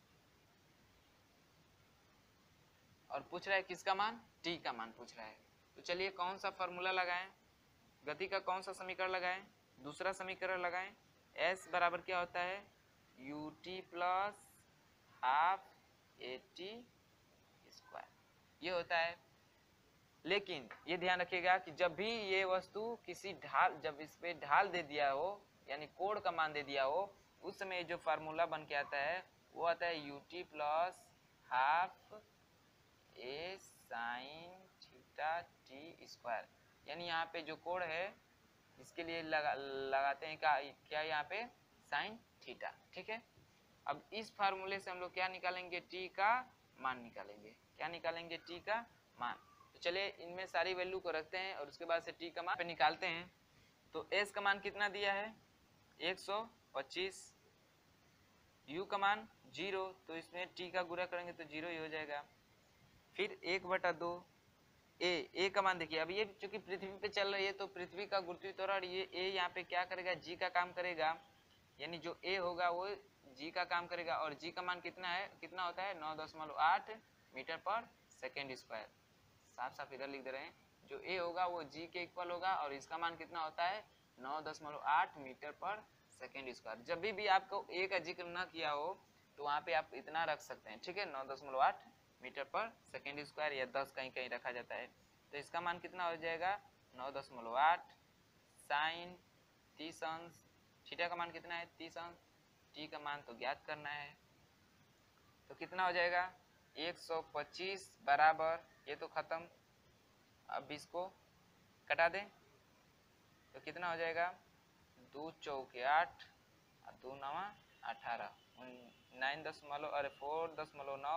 और पूछ रहा है किसका मान, टी का मान पूछ रहा है। तो चलिए कौन सा फॉर्मूला लगाएं, गति का कौन सा समीकरण लगाएं, दूसरा समीकरण लगाएं। S बराबर क्या होता है, u t plus half a t square, ये होता है। लेकिन ये ध्यान रखिएगा कि जब भी ये वस्तु किसी ढाल, जब इस पे ढाल दे दिया हो, यानी कोण का मान दे दिया हो, उस समय जो फार्मूला बन के आता है वो आता है u t plus half a sine theta t square. यानी यहाँ पे जो कोण है इसके लिए लगा, लगाते हैं क्या क्या यहाँ पे साइन थीटा, ठीक है। अब इस फार्मूले से हम लोग क्या निकालेंगे, टी का मान निकालेंगे, क्या निकालेंगे, टी का मान। तो चलिए इनमें सारी वैल्यू को रखते हैं और उसके बाद से टी का मान पे निकालते हैं। तो एस का मान कितना दिया है, एक सौ पच्चीस, यू का मान जीरो, तो इसमें टी का गुणा करेंगे तो जीरो ही हो जाएगा। फिर एक बटा दो, ए ए का मान देखिए, अब ये चूंकि पृथ्वी पे चल रही है तो पृथ्वी का गुरुत्वीय त्वरण, ये ए यहाँ पे क्या करेगा, जी का काम करेगा, यानी जो ए होगा वो जी का काम करेगा, और जी का मान कितना है, कितना होता है, नौ दशमलव आठ मीटर पर सेकेंड स्क्वायर। साफ साफ इधर लिख दे रहे हैं, जो ए होगा वो जी के इक्वल होगा, और इसका मान कितना होता है, नौ दशमलव आठ मीटर पर सेकेंड स्क्वायर। जब भी, भी आपको ए का जिक्र न किया हो तो वहाँ पे आप इतना रख सकते हैं, ठीक है, नौ दशमलव आठ मीटर पर सेकेंड स्क्वायर, या दस कहीं कहीं रखा जाता है। तो इसका मान कितना हो जाएगा, नौ दशमलव आठ साइन तीस अंश, थीटा का मान कितना है, तीस अंश, टी का मान तो ज्ञात करना है। तो कितना हो जाएगा, एक सौ पच्चीस बराबर, ये तो खत्म, अब इसको कटा दें तो कितना हो जाएगा, दो चौके आठ और दो नवा अठारह, नाइन दशमलव अरे फोर दशमलव नौ।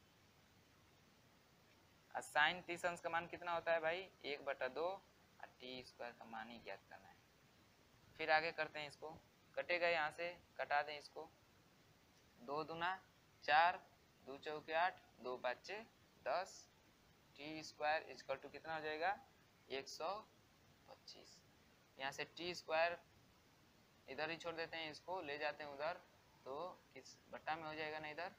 साइन तीस अंश का मान कितना होता है भाई, एक बटा दो, और टी स्क्वायर का मान ही ज्ञात करना है। फिर आगे करते हैं, इसको कटेगा, यहाँ से कटा दें इसको, दो दूना चार, दो चौके आठ, दो पाँचे दस, टी स्क्वायर इक्वल टू कितना हो जाएगा, एक सौ पच्चीस। यहाँ से टी स्क्वायर इधर ही छोड़ देते हैं, इसको ले जाते हैं उधर, तो किस बट्टा में हो जाएगा ना इधर।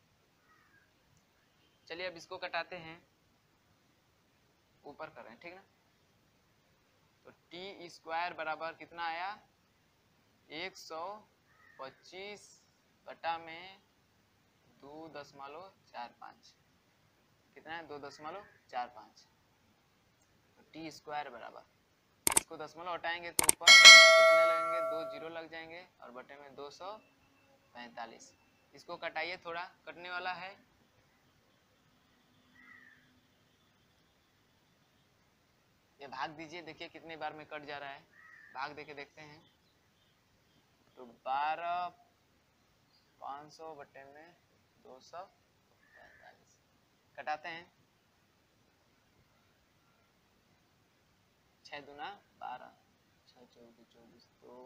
चलिए अब इसको कटाते हैं, ऊपर कर रहे हैं, ठीक ना। तो टी स्क्वायर बराबर कितना आया, एक सौ पच्चीस बटा में दो दशमलव चार पाँच, कितना है, दो दशमलव चार पाँच। तो टी स्क्वायर बराबर, इसको दशमलव हटाएंगे तो ऊपर कितने लगेंगे, दो जीरो लग जाएंगे, और बटे में दो सौ पैंतालीस। इसको कटाइए, थोड़ा कटने वाला है। ये भाग दीजिए, देखिए कितने बार में कट जा रहा है, भाग देके देखते हैं। तो बारह पाँच सौ बटे में दो सौ पैंतालीस, कटाते हैं, छः दूना बारह, छः चौबीस चौबीस, दो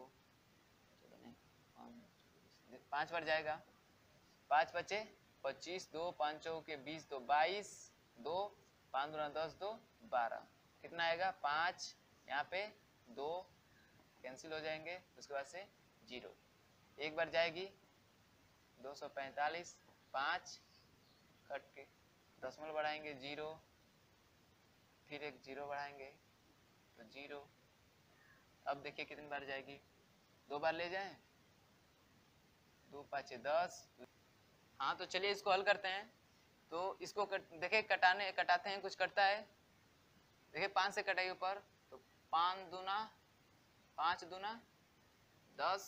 पाँच बार जाएगा, पाँच बचे पच्चीस, दो पाँच के बीस, दो बाईस, दो पाँच दूना दस, दो बारह, कितना आएगा, पाँच, यहाँ पे दो कैंसिल हो जाएंगे, उसके बाद से जीरो, एक बार जाएगी, दो सौ पैंतालीस, पाँच कट के दशमलव बढ़ाएंगे जीरो, फिर एक जीरो बढ़ाएंगे तो जीरो। अब देखिए कितनी बार जाएगी, दो बार ले जाएं, दो पाँच दस। हाँ तो चलिए इसको हल करते हैं। तो इसको कट, देखिए कटाने कटाते हैं, कुछ कटता है, देखिए पाँच से कटाइए ऊपर, तो पाँच दूना पाँच दूना दस,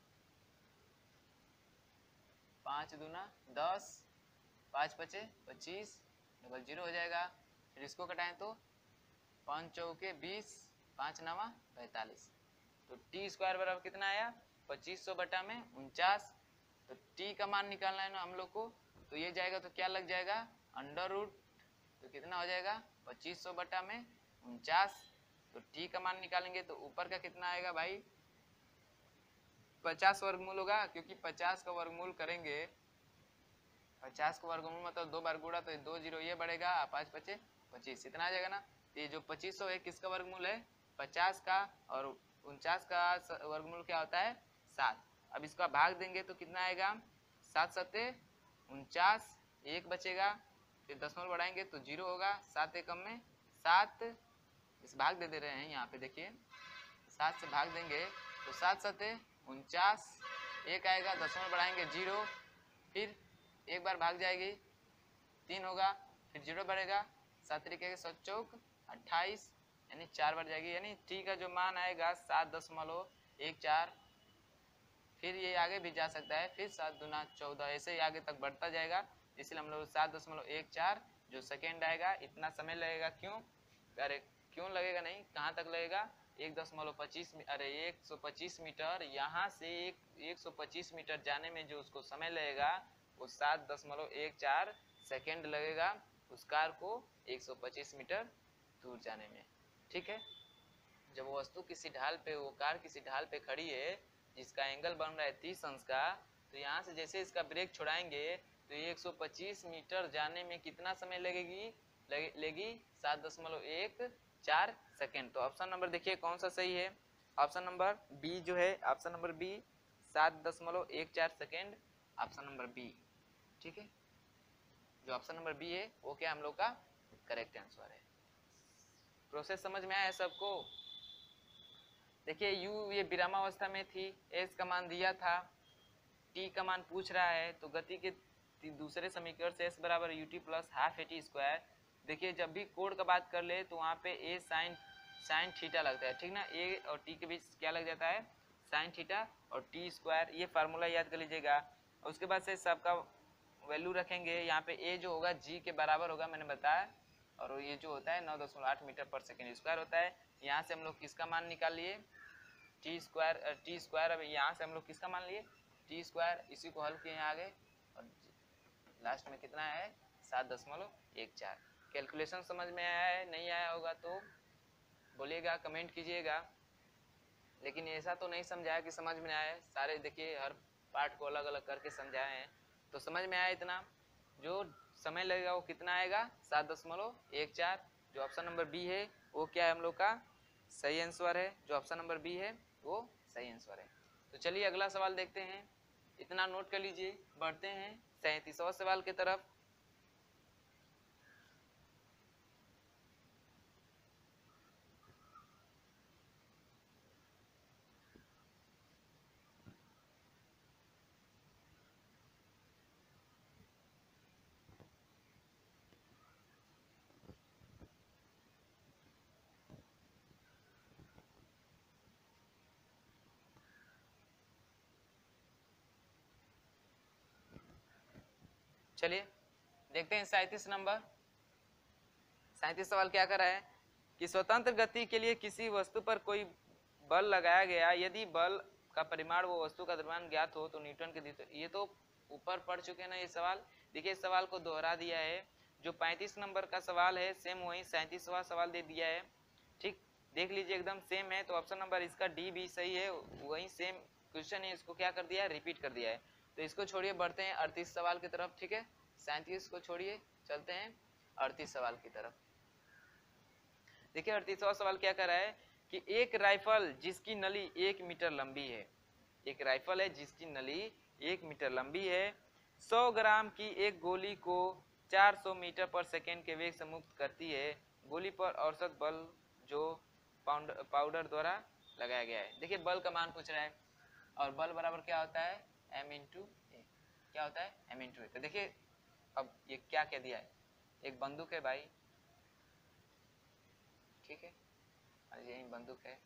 पाँच दूना दस, पाँच पचे पच्चीस, डबल जीरो हो जाएगा। फिर इसको कटाएं तो पाँच चौके बीस, पाँच नवा पैंतालीस। तो टी स्क्वायर बराबर कितना आया, पच्चीस सौ बटा में उनचास। तो टी का मान निकालना है ना हम लोग को, तो ये जाएगा तो क्या लग जाएगा, अंडर रूट, तो कितना हो जाएगा, पच्चीस सौ बटा में उनचास। तो टी का मान निकालेंगे तो ऊपर का कितना आएगा भाई, पचास वर्गमूल होगा, क्योंकि पचास का वर्गमूल करेंगे, पचास का वर्गमूल मतलब दो बार गुणा, तो दो जीरो ये बढ़ेगा, पाँच पचे पच्चीस, इतना आ जाएगा ना। तो ये जो पच्चीस सौ है किसका वर्गमूल है, पचास का, और उनचास का वर्गमूल क्या होता है, सात। अब इसका भाग देंगे तो कितना आएगा, सात सत्ते उनचास, एक बचेगा, फिर दशमलव बढ़ाएंगे तो जीरो होगा, सात एकम में सात, इस भाग दे दे रहे हैं यहाँ पे, देखिए सात से भाग देंगे तो सात सत्ते उनचास, एक आएगा, दशमलव बढ़ाएंगे जीरो, फिर एक बार भाग जाएगी, तीन होगा, फिर जीरो बढ़ेगा, सात तरीके के सौ चौक अट्ठाईस, यानी चार बार जाएगी, यानी टी का जो मान आएगा सात दशमलव एक चार। फिर ये आगे भी जा सकता है, फिर सात दूना चौदह, ऐसे ही आगे तक बढ़ता जाएगा। इसलिए हम लोग सात दशमलव एक चार जो सेकेंड आएगा, इतना समय लगेगा, क्यों, अरे क्यों लगेगा नहीं, कहाँ तक लगेगा, एक दशमलव पच्चीस, अरे एक सौ पच्चीस मीटर, यहाँ से एक एक सौ पच्चीस मीटर जाने में जो उसको समय लगेगा वो सात दशमलव एक चार सेकेंड लगेगा उस कार को एक सौ पच्चीस मीटर दूर जाने में। ठीक है, जब वो वस्तु किसी ढाल पे, वो कार किसी ढाल पे खड़ी है जिसका एंगल बन रहा है तीस अंश का, तो यहाँ से जैसे इसका ब्रेक छुड़ाएंगे तो एक सौ पच्चीस मीटर जाने में कितना समय लगेगी, लगे, लेगी सात दशमलव एक चार सेकेंड। तो ऑप्शन नंबर देखिए कौन सा सही है, ऑप्शन नंबर बी जो है, ऑप्शन नंबर बी सात दशमलव एक चार सेकेंड, ऑप्शन नंबर बी। ठीक है, जो ऑप्शन नंबर बी है वो क्या हम लोग का करेक्ट आंसर है। प्रोसेस समझ में आया सबको। देखिए यू ये विरामावस्था में थी, एस का मान दिया था, टी का मान पूछ रहा है, तो गति के दूसरे समीकरण से एस बराबर u t plus half a t square. देखिए जब भी कोण का बात कर ले तो वहाँ पे ए साइन साइन थीटा लगता है, ठीक ना, ए और टी के बीच क्या लग जाता है, साइन थीटा, और टी स्क्वायर, ये फार्मूला याद कर लीजिएगा। उसके बाद से सबका वैल्यू रखेंगे, यहाँ पे ए जो होगा जी के बराबर होगा, मैंने बताया, और ये जो होता है नौ दशमलव आठ मीटर पर सेकेंड स्क्वायर होता है। यहाँ से हम लोग किसका मान निकाल लिए, टी स्क्वायर टी स्क्वायर अब यहाँ से हम लोग किसका मान लिए टी स्क्वायर, इसी को हल किए आगे और लास्ट में कितना है सात दशमलव एक चार। कैलकुलेशन समझ में आया है, नहीं आया होगा तो बोलिएगा, कमेंट कीजिएगा। लेकिन ऐसा तो नहीं समझाया कि समझ में आया, सारे देखिए हर पार्ट को अलग अलग करके समझाए हैं तो समझ में आया इतना। जो समय लगेगा वो कितना आएगा सात दशमलव एक चार। जो ऑप्शन नंबर बी है वो क्या है हम लोग का सही आंसर है, जो ऑप्शन नंबर बी है वो सही आंसर है। तो चलिए अगला सवाल देखते हैं, इतना नोट कर लीजिए। बढ़ते हैं सैंतीसवां सवाल की तरफ। चलिए देखते हैं सैंतीस नंबर। सैंतीस सवाल क्या कर रहा है कि स्वतंत्र गति के लिए किसी वस्तु पर कोई बल लगाया गया, यदि बल का परिमाण वो वस्तु का द्रव्यमान ज्ञात हो तो न्यूटन के द्वितीय। ये तो ऊपर पढ़ चुके हैं ना ये सवाल। देखिए इस सवाल को दोहरा दिया है, जो पैंतीस नंबर का सवाल है सेम वही सैंतीसवां सवाल दे दिया है। ठीक देख लीजिए एकदम सेम है, तो ऑप्शन नंबर इसका डी भी सही है, वही सेम क्वेश्चन है, इसको क्या कर दिया है रिपीट कर दिया है। तो इसको छोड़िए बढ़ते हैं अड़तीस सवाल की तरफ। ठीक है सैंतीस को छोड़िए चलते हैं अड़तीस सवाल की तरफ। देखिए अड़तीसवां सवाल क्या कर रहा है कि एक राइफल जिसकी नली एक मीटर लंबी है, एक राइफल है जिसकी नली एक मीटर लंबी है, सौ ग्राम की एक गोली को चार सौ मीटर पर सेकेंड के वेग से मुक्त करती है। गोली पर औसत बल जो पाउडर पाउडर द्वारा लगाया गया है। देखिए बल का मान पूछ रहा है और बल बराबर क्या होता है एम इंटू ए, क्या होता है एम इंटू ए। तो देखिए अब ये क्या कह दिया है, एक बंदूक है भाई, ठीक है यही बंदूक है,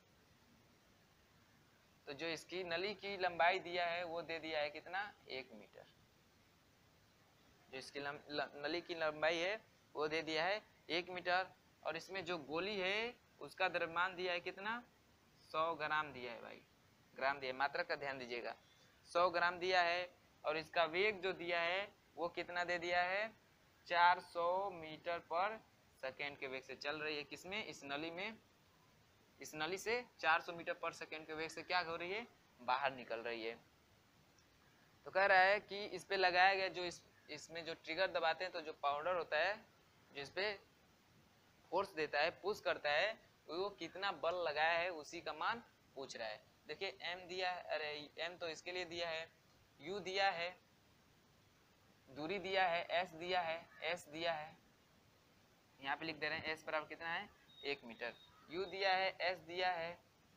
तो जो इसकी नली की लंबाई दिया है वो दे दिया है कितना एक मीटर। जो इसकी लम, ल, नली की लंबाई है वो दे दिया है एक मीटर, और इसमें जो गोली है उसका द्रव्यमान दिया है कितना सौ ग्राम दिया है भाई, ग्राम दिया है, मात्रा का ध्यान दीजिएगा, सौ ग्राम दिया है, और इसका वेग जो दिया है वो कितना दे दिया है चार सौ मीटर पर सेकेंड के वेग से चल रही है। किसमें इस नली में, इस नली से चार सौ मीटर पर सेकेंड के वेग से क्या हो रही है बाहर निकल रही है। तो कह रहा है कि इस पे लगाया गया जो इस इसमें जो ट्रिगर दबाते हैं तो जो पाउडर होता है जिस पे फोर्स देता है पुश करता है वो कितना बल लगाया है उसी का मान पूछ रहा है। देखिए m दिया है, अरे m तो इसके लिए दिया है, u दिया है, दूरी दिया है, s दिया है, s दिया है, यहाँ पे लिख दे रहे हैं s बराबर कितना है एक मीटर, u दिया है, s दिया है,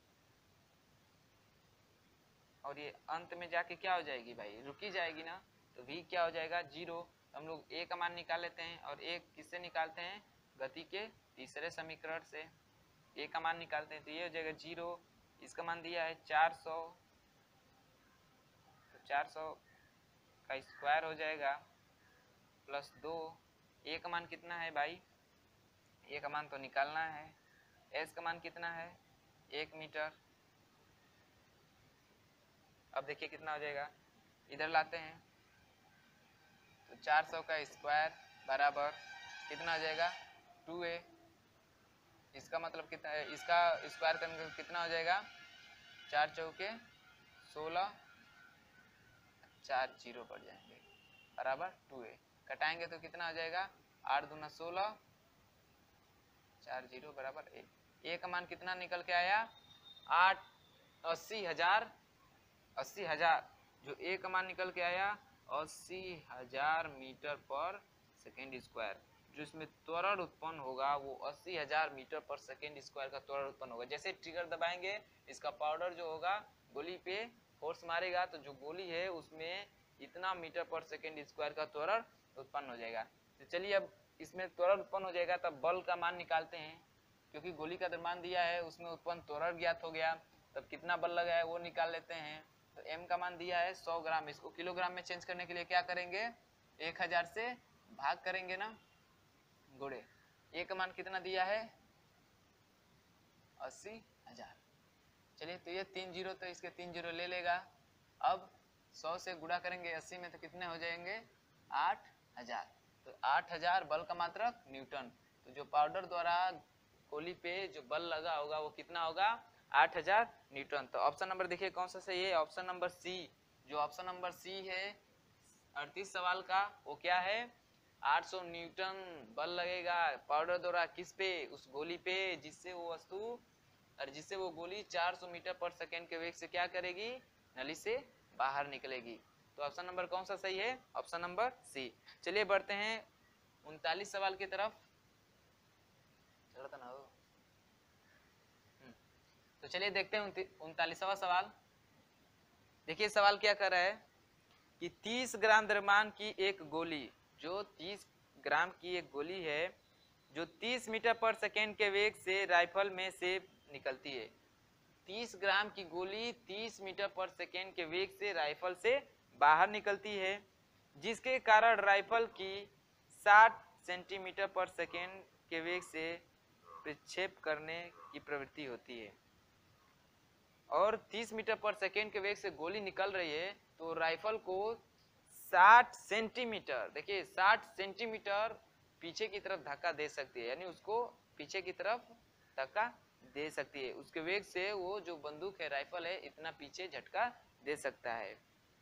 और ये अंत में जाके क्या हो जाएगी भाई रुकी जाएगी ना, तो v क्या हो जाएगा जीरो। हम लोग a का मान निकाल लेते हैं, और a किससे निकालते हैं गति के तीसरे समीकरण से a का मान निकालते हैं, तो ये हो जाएगा जीरो। इसका मान दिया है चार सौ, तो चार सौ का स्क्वायर हो जाएगा प्लस दो, a का मान कितना है भाई a का मान तो निकालना है, s का मान कितना है एक मीटर। अब देखिए कितना हो जाएगा, इधर लाते हैं तो चार सौ का स्क्वायर बराबर कितना हो जाएगा टू ए, इसका मतलब कितना है, इसका स्क्वायर करने का कितना हो जाएगा चार चौके सोलह, चार जीरो पड़ जाएंगे बराबर टू ए, कटाएंगे तो कितना हो जाएगा आठ दूना सोलह, चार जीरो बराबर ए। ए का मान कितना निकल के आया आठ अस्सी हजार, अस्सी हजार जो ए का मान निकल के आया अस्सी हजार मीटर पर सेकेंड स्क्वायर। जो इसमें त्वरण उत्पन्न होगा वो अस्सी हजार मीटर पर सेकेंड स्क्वायर का त्वरण उत्पन्न होगा। जैसे ट्रिगर दबाएंगे इसका पाउडर जो होगा गोली पे फोर्स मारेगा तो जो गोली है उसमें इतना मीटर पर सेकेंड स्क्वायर का त्वरण उत्पन्न हो जाएगा। तो चलिए अब इसमें त्वरण उत्पन्न हो जाएगा तब बल का मान निकालते हैं, क्योंकि गोली का द्रव्यमान दिया है उसमें उत्पन्न त्वरण ज्ञात हो गया, तब कितना बल लगा है वो निकाल लेते हैं। तो m का मान दिया है सौ ग्राम, इसको किलोग्राम में चेंज करने के लिए क्या करेंगे एक हजार से भाग करेंगे ना गुणे, a का मान कितना दिया है अस्सी हजार। चलिए तो ये तीन जीरो तो इसके तीन जीरो ले लेगा। अब सौ से गुणा करेंगे अस्सी में तो कितने हो जाएंगे आठ हजार। तो आठ हजार बल का मात्रक न्यूटन। तो जो पाउडर द्वारा गोली पे जो बल लगा होगा वो कितना होगा आठ हजार न्यूटन। तो ऑप्शन नंबर देखिए कौन सा सही है, ऑप्शन नंबर सी। जो ऑप्शन नंबर सी है अड़तीस सवाल का वो क्या है आठ सौ न्यूटन बल लगेगा पाउडर द्वारा किस पे उस गोली पे जिससे वो वस्तु और जिससे वो गोली चार सौ मीटर पर सेकेंड के वेग से क्या करेगी नली से बाहर निकलेगी। तो ऑप्शन नंबर कौन सा सही है ऑप्शन नंबर सी। चलिए बढ़ते हैं उनतालीस सवाल की तरफ। चलता ना हो तो चलिए देखते हैं उनतालीसवां सवाल। देखिए सवाल क्या कर रहा है कि तीस ग्राम द्रव्यमान की एक गोली जो तीस ग्राम की एक गोली है जो तीस मीटर पर सेकेंड के वेग से राइफल में से निकलती है। तीस ग्राम की गोली तीस मीटर पर सेकेंड के वेग से राइफल से बाहर निकलती है जिसके कारण राइफल की साठ सेंटीमीटर पर सेकेंड के वेग से प्रक्षेप करने की प्रवृत्ति होती है और तीस मीटर पर सेकेंड के वेग से गोली निकल रही है तो राइफल को साठ सेंटीमीटर देखिए साठ सेंटीमीटर पीछे की तरफ धक्का दे सकती है यानी उसको पीछे की तरफ धक्का दे सकती है उसके वेग से वो जो बंदूक है राइफल है इतना पीछे झटका दे सकता है।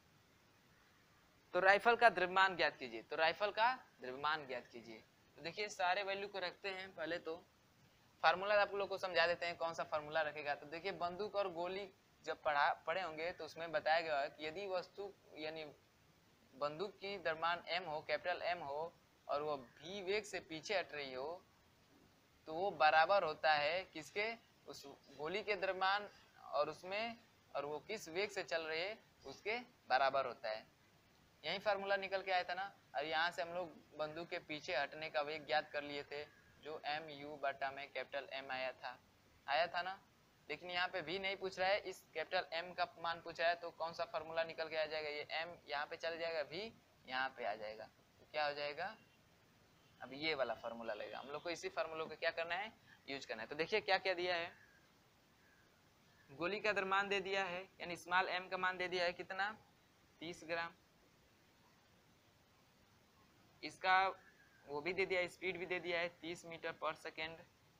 तो राइफल का द्रव्यमान ज्ञात कीजिए। तो राइफल का द्रव्यमान ज्ञात कीजिए। तो देखिए सारे वैल्यू को रखते हैं। पहले तो फार्मूला आप लोग को समझा देते हैं कौन सा फार्मूला रखेगा। तो देखिए बंदूक और गोली जब पढ़ा पढ़े होंगे तो उसमें बताया गया है कि यदि वस्तु यानी बंदूक की द्रव्यमान m हो कैपिटल M हो और वो v वेग से पीछे हट रही हो तो वो बराबर होता है किसके उस गोली के द्रव्यमान और उसमें और वो किस वेग से चल रही है उसके बराबर होता है। यही फार्मूला निकल के आया था ना। और यहाँ से हम लोग बंदूक के पीछे हटने का वेग ज्ञात कर लिए थे जो एम यू बटा में कैपिटल एम आया था आया था ना। लेकिन यहाँ पे भी नहीं पूछ रहा है इस कैपिटल एम का मान पूछा है तो कौन सा फार्मूला निकल के आ जाएगा ये एम यहाँ पे चल जाएगा भी यहाँ पे आ जाएगा तो क्या हो जाएगा अब ये वाला फार्मूला लगेगा। हम लोग को इसी फार्मूला को क्या करना है यूज करना है। तो देखिए क्या क्या दिया है गोली का द्रव्यमान दे दिया है यानी स्मॉल एम का मान दे दिया है कितना तीस ग्राम। इसका वो भी दे दिया स्पीड भी दे दिया है तीस मीटर पर सेकेंड।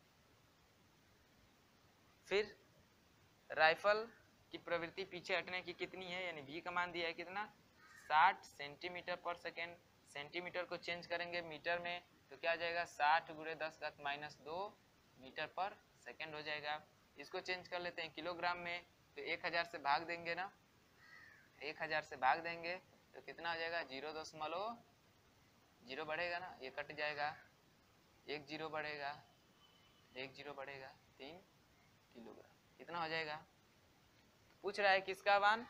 फिर राइफल की प्रवृत्ति पीछे हटने की कितनी है यानी v का मान दिया है कितना साठ सेंटीमीटर पर सेकेंड। सेंटीमीटर को चेंज करेंगे मीटर में तो क्या हो जाएगा साठ गुणे दस घात माइनस दो मीटर पर सेकेंड हो जाएगा। इसको चेंज कर लेते हैं किलोग्राम में तो एक हजार से भाग देंगे ना एक हजार से भाग देंगे तो कितना हो जाएगा जीरो दशमलव जीरो बढ़ेगा ना ये कट जाएगा एक जीरो बढ़ेगा एक जीरो बढ़ेगा तीन किलोग्राम कितना हो जाएगा। पूछ रहा है किसका मान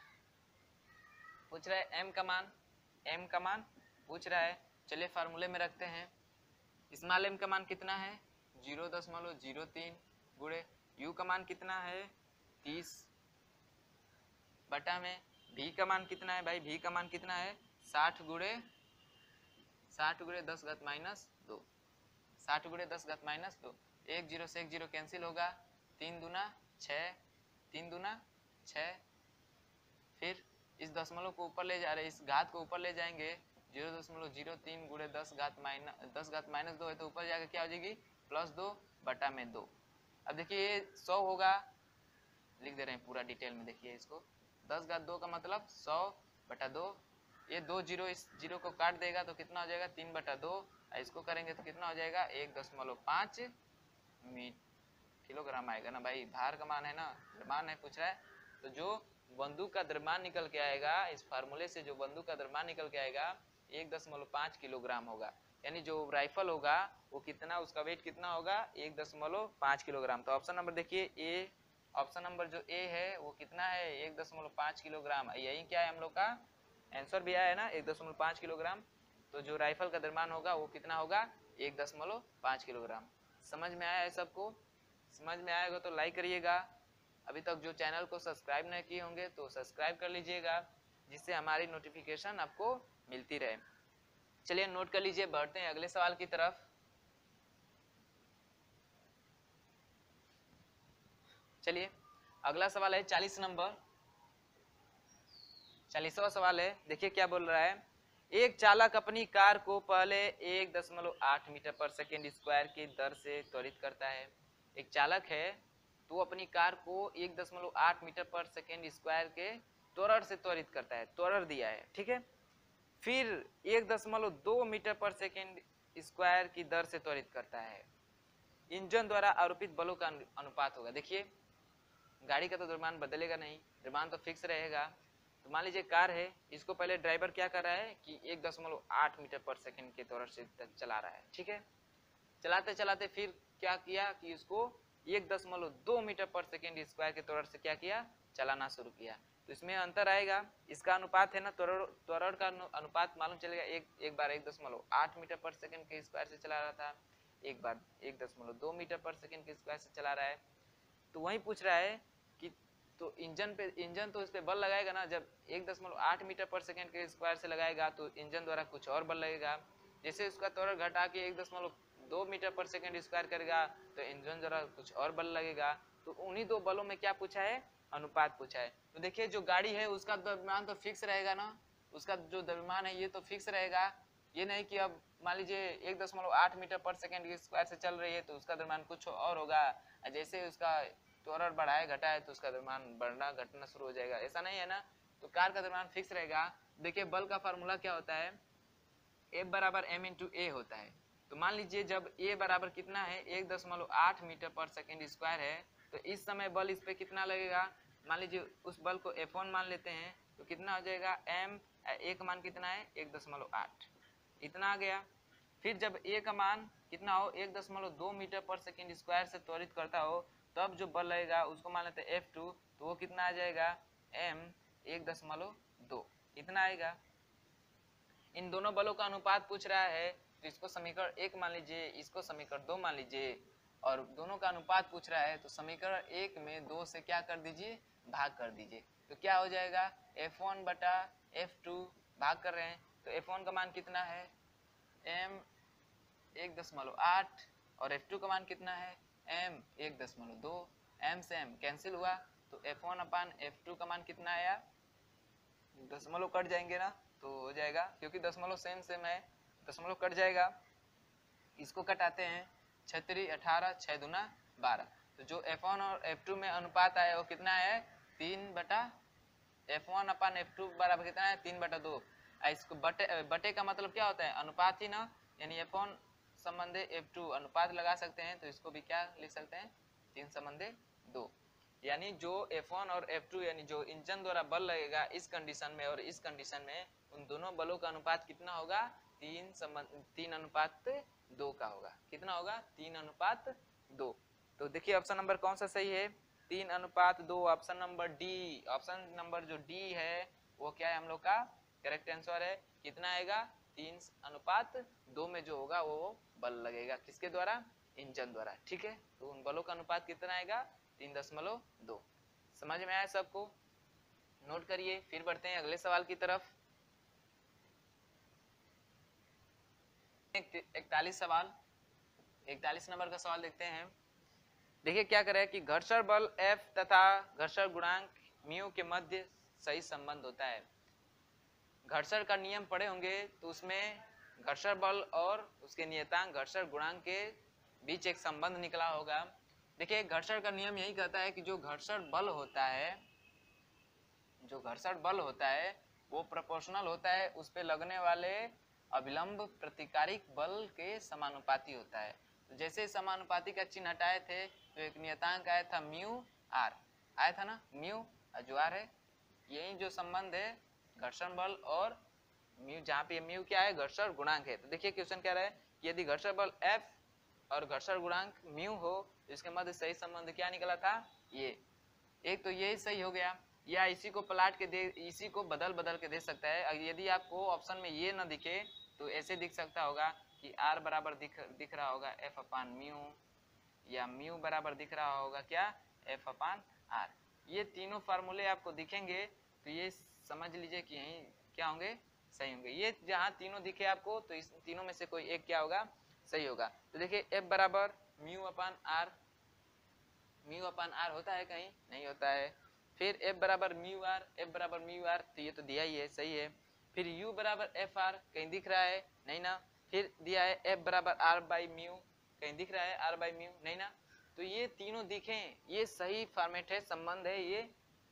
पूछ रहा है m का मान m का मान पूछ रहा है। चलिए फार्मूले में रखते हैं स्मॉल m का मान कितना है जीरो दशमलव जीरो तीन गुणे u का मान कितना है तीस बटा में v का मान कितना है भाई v का मान कितना है साठ गुणे साठ गुणे दस घात माइनस दो साठ गुणे दस घात माइनस दो एक जीरो से एक जीरो कैंसिल होगा तीन दूना छः तीन दूना छः। फिर इस दशमलव को ऊपर ले जा रहे इस घात को ऊपर ले जाएंगे जीरो दशमलव जीरो तीन गुणे दस घात माइनस दस घात माइनस दो है तो ऊपर जाकर क्या हो जाएगी प्लस दो बटा में दो। अब देखिए ये सौ होगा लिख दे रहे हैं पूरा डिटेल में। देखिए इसको दस घात दो का मतलब सौ बटा दो ये दो जीरो इस जीरो को काट देगा तो कितना हो जाएगा तीन बटा दो इसको करेंगे तो कितना हो जाएगा एक दशमलव पाँच किलोग्राम आएगा ना भाई भार का मान है ना द्रव्यमान है पूछ रहा है। तो जो बंदूक का द्रव्यमान निकल के आएगा इस फार्मूले से जो बंदूक का द्रव्यमान निकल के आएगा एक दशमलव पाँच किलोग्राम होगा यानी जो राइफल होगा वो कितना उसका वेट कितना होगा एक दशमलव पाँच किलोग्राम। तो ऑप्शन नंबर देखिए ए ऑप्शन नंबर जो ए है वो कितना है एक दशमलव पाँच किलोग्राम। यही क्या है हम लोग का आंसर भी आया है ना एक दशमलव पाँच किलोग्राम। तो जो राइफल का द्रव्यमान होगा वो कितना होगा एक दशमलव पाँच किलोग्राम। समझ में आया है सबको समझ में आएगा तो लाइक करिएगा। अभी तक जो चैनल को सब्सक्राइब नहीं किए होंगे तो सब्सक्राइब कर लीजिएगा जिससे हमारी नोटिफिकेशन आपको मिलती रहे। चलिए नोट कर लीजिए बढ़ते हैं अगले सवाल की तरफ। चलिए अगला सवाल है चालीस नंबर, चालीसवा सवाल है। देखिए क्या बोल रहा है, एक चालक अपनी कार को पहले एक दशमलव आठ मीटर पर सेकेंड स्क्वायर की दर से त्वरित करता है। एक चालक है तो अपनी कार को एक दशमलव आठ मीटर पर सेकेंड स्क्वायर के त्वरण से त्वरित करता है, त्वरण दिया है, ठीक है। फिर एक दशमलव दो मीटर पर सेकेंड स्क्वायर की दर से त्वरित करता है। इंजन द्वारा आरोपित बलों का अनुपात होगा। देखिए गाड़ी का तो द्रव्यमान बदलेगा नहीं, द्रव्यमान तो फिक्स रहेगा। तो मान लीजिए कार है, इसको पहले ड्राइवर क्या कर रहा है कि एक दशमलव आठ मीटर पर सेकेंड के त्वरण से चला रहा है, ठीक है। चलाते चलाते फिर क्या किया कि उसको एक दशमलव दो मीटर पर सेकेंड स्क्वायर के त्वरण से क्या किया, चलाना शुरू किया। तो इसमें अंतर आएगा, इसका अनुपात है ना त्वरण, त्वरण का अनुपात मालूम चलेगा। एक एक बार एक दशमलव आठ मीटर पर सेकेंड के स्क्वायर से चला रहा था, एक बार एक दशमलव दो मीटर पर सेकेंड के स्क्वायर से चला रहा है। तो वही पूछ रहा है कि तो इंजन पे, इंजन तो इस पे बल लगाएगा ना, जब एक दशमलव आठ मीटर पर सेकेंड के स्क्वायर से लगाएगा तो इंजन द्वारा कुछ और बल लगेगा। जैसे उसका त्वरण घटा के एक दशमलव दो मीटर पर सेकेंड स्क्वायर करेगा तो इंजन द्वारा कुछ और बल लगेगा। तो उन्हीं दो बलों में क्या पूछा है, अनुपात पूछा है। तो देखिए जो गाड़ी है उसका द्रव्यमान तो फिक्स रहेगा ना, उसका जो द्रव्यमान है ये तो फिक्स रहेगा। ये नहीं कि अब मान लीजिए एक दशमलव आठ मीटर पर सेकेंड के स्क्वायर से चल रही है तो उसका द्रव्यमान कुछ और होगा, जैसे उसका त्वरण बढ़ाए घटाए तो उसका द्रव्यमान बढ़ना घटना शुरू हो जाएगा, ऐसा नहीं है ना। तो कार का द्रव्यमान फिक्स रहेगा। देखिए बल का फार्मूला क्या होता है, F बराबर एम इंटू ए होता है। तो मान लीजिए जब A बराबर कितना है, एक दशमलव आठ मीटर पर सेकेंड स्क्वायर है, तो इस समय बल इस पे कितना लगेगा, मान लीजिए उस बल को एफ वन मान लेते हैं, तो कितना हो जाएगा m, a का मान कितना है एक दशमलव आठ, इतना आ गया। फिर जब a का मान कितना हो एक दशमलव दो मीटर पर सेकेंड स्क्वायर से त्वरित करता हो, तब जो बल लगेगा उसको मान लेते हैं एफ टू, तो वो कितना आ जाएगा m एक दशमलव दो, इतना आएगा। इन दोनों बलों का अनुपात पूछ रहा है, तो इसको समीकरण एक मान लीजिए, इसको समीकरण दो मान लीजिए, और दोनों का अनुपात पूछ रहा है तो समीकरण एक में दो से क्या कर दीजिए, भाग कर दीजिए। तो क्या हो जाएगा एफ वन बटा एफ टू, भाग कर रहे हैं तो एफ वन का मान कितना है m एक दशमलव आठ, और एफ टू का मान कितना है m एक दशमलव दो। m से m कैंसिल हुआ तो F one upon F two का मान कितना आया, दशमलव कट जाएंगे ना तो हो जाएगा, क्योंकि दशमलव सेम सेम है, दशमलव कट जाएगा। इसको कटाते हैं, छतरी अठारह, छह दुना बारह। तो जो एफ वन और एफ टू में अनुपात आया वो कितना है तीन बटा, F one upon F two बराबर कितना है तीन बटा दो। इसको बटे, बटे का मतलब क्या होता है अनुपात ही ना, यानी एफ वन संबंधे एफ टू अनुपात लगा सकते हैं, तो इसको भी क्या लिख सकते हैं तीन संबंधे दो। यानी जो एफ वन और एफ टू यानी जो इंजन द्वारा बल लगेगा इस कंडीशन में और इस कंडीशन में, उन दोनों बलों का अनुपात कितना होगा तीन संबंध तीन अनुपात दो का होगा। कितना होगा तीन अनुपात दो। तो देखिए ऑप्शन नंबर कौन सा सही है, तीन अनुपात दो, option number D. Option number जो डी है वो क्या है हम लोग का करेक्ट आंसर है। कितना आएगा तीन अनुपात दो में जो होगा वो बल लगेगा किसके द्वारा, इंजन द्वारा, ठीक है। तो उन बलों का अनुपात कितना आएगा तीन दशमलव दो। समझ में आया सबको, नोट करिए। फिर बढ़ते हैं अगले सवाल की तरफ। इकतालीस सवाल, इकतालीस नंबर का सवाल देखते हैं। देखिए क्या करे कि घर्षण बल F तथा घर्षण गुणांक म्यू के मध्य सही संबंध होता है। घर्षण का नियम पढ़े होंगे तो उसमें घर्षण बल और उसके नियतांक घर्षण गुणांक के बीच एक संबंध निकला होगा। देखिए घर्षण का नियम यही कहता है कि जो घर्षण बल होता है, जो घर्षण बल होता है वो प्रोपोर्शनल होता है उस पे लगने वाले अभिलंब प्रतिकारिक बल के समानुपाती होता है। तो जैसे समानुपाती का चिन्ह हटाए थे तो एक नियतांक आया था म्यू आर, आया था ना म्यू, जो आर है, यही जो संबंध है घर्षण बल और म्यू, जहाँ पे म्यू क्या है घर्षण गुणांक है। तो देखिए क्वेश्चन क्या रहा है कि यदि घर्षण बल F और घर्षण गुणांक म्यू हो तो इसके मध्य सही संबंध क्या निकला था, ये एक तो यही सही हो गया, या इसी को पलट के दे, इसी को बदल बदल के दे सकता है। यदि आपको ऑप्शन में ये ना दिखे तो ऐसे दिख सकता होगा कि R बराबर दिख दिख रहा होगा F अपान म्यू, या म्यू बराबर दिख रहा होगा क्या F अपान R। ये तीनों फार्मूले आपको दिखेंगे तो ये समझ लीजिए कि यही क्या होंगे सही होंगे। ये जहाँ तीनों दिखे आपको तो इस तीनों में से कोई एक क्या होगा सही होगा। तो देखिए F बराबर mu upon R, mu upon R होता है कहीं? नहीं होता है। फिर एफ बराबर म्यू आर, एफ बराबर म्यू आर, तो ये तो दिया ही है, सही है। फिर यू बराबर एफ आर, कहीं दिख रहा है? नहीं ना। फिर दिया है एफ बराबर आर बाई म्यू, कहीं दिख रहा है आर बाई म्यू? नहीं ना। तो ये तीनों दिखें, ये सही फॉर्मेट है, संबंध है ये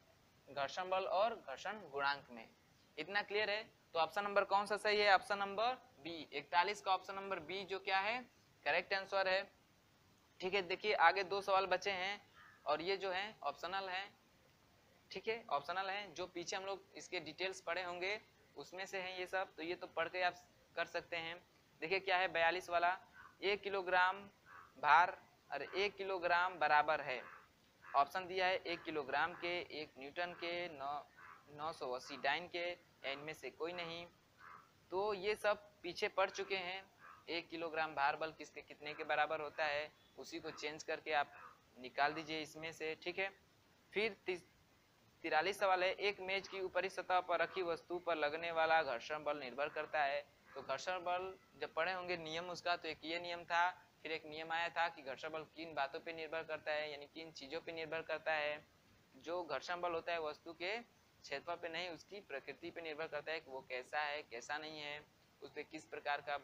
घर्षण बल और घर्षण गुणांक में। इतना क्लियर है? तो ऑप्शन नंबर कौन सा सही है? ऑप्शन नंबर बी, इकतालीस का ऑप्शन नंबर बी जो क्या है करेक्ट आंसर है। ठीक है, देखिए आगे दो सवाल बचे हैं और ये जो है ऑप्शनल है। ठीक है, ऑप्शनल है, जो पीछे हम लोग इसके डिटेल्स पढ़े होंगे उसमें से है ये सब, तो ये तो पढ़ के आप कर सकते हैं। देखिए क्या है बयालीस वाला, एक किलोग्राम भार और एक किलोग्राम बराबर है। ऑप्शन दिया है एक किलोग्राम के, एक न्यूटन के, नौ नौ सौ अस्सी डाइन के, या इनमें से कोई नहीं। तो ये सब पीछे पढ़ चुके हैं। एक किलोग्राम भार बल किसके कितने के बराबर होता है, उसी को चेंज करके आप निकाल दीजिए इसमें से। ठीक है, फिर तिरालीस सवाल है, एक मेज की ऊपरी सतह पर रखी वस्तु पर लगने वाला घर्षण बल निर्भर करता है। तो घर्षण बल जब पढ़े होंगे नियम उसका, तो एक ये नियम था, फिर एक नियम आया था कि घर्षण बल किन बातों पे निर्भर करता है, यानी किन चीजों पे निर्भर करता है। जो घर्षण बल होता है वस्तु के क्षेत्रफल पे नहीं, उसकी प्रकृति पे निर्भर करता है कि वो कैसा है कैसा नहीं है, उस पे किस प्रकार का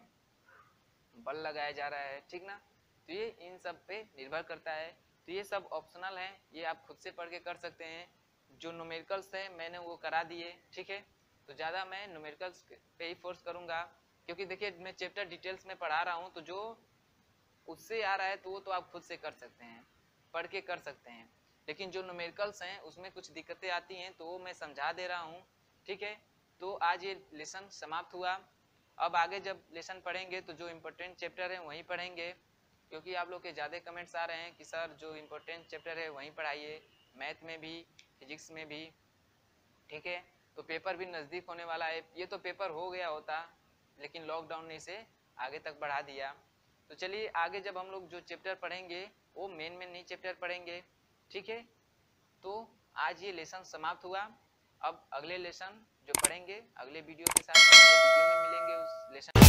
बल लगाया जा रहा है। ठीक ना, तो ये इन सब पे निर्भर करता है। तो ये सब ऑप्शनल है, ये आप खुद से पढ़ के कर सकते हैं। जो न्यूमेरिकल्स है मैंने वो करा दिए। ठीक है, तो ज़्यादा मैं न्यूमेरिकल्स पे ही फोर्स करूँगा, क्योंकि देखिए मैं चैप्टर डिटेल्स में पढ़ा रहा हूँ, तो जो उससे आ रहा है तो वो तो आप खुद से कर सकते हैं, पढ़ के कर सकते हैं। लेकिन जो न्यूमेरिकल्स हैं उसमें कुछ दिक्कतें आती हैं, तो वो मैं समझा दे रहा हूँ। ठीक है, तो आज ये लेसन समाप्त हुआ। अब आगे जब लेसन पढ़ेंगे तो जो इम्पोर्टेंट चैप्टर है वहीं पढ़ेंगे, क्योंकि आप लोग के ज़्यादा कमेंट्स आ रहे हैं कि सर जो इम्पोर्टेंट चैप्टर है वहीं पढ़ाइए, मैथ में भी फिजिक्स में भी। ठीक है, तो पेपर भी नज़दीक होने वाला है। ये तो पेपर हो गया होता, लेकिन लॉकडाउन ने इसे आगे तक बढ़ा दिया। तो चलिए आगे जब हम लोग जो चैप्टर पढ़ेंगे वो मेन में नहीं चैप्टर पढ़ेंगे। ठीक है, तो आज ये लेसन समाप्त हुआ। अब अगले लेसन जो पढ़ेंगे अगले वीडियो के साथ, अगले वीडियो में मिलेंगे उस लेसन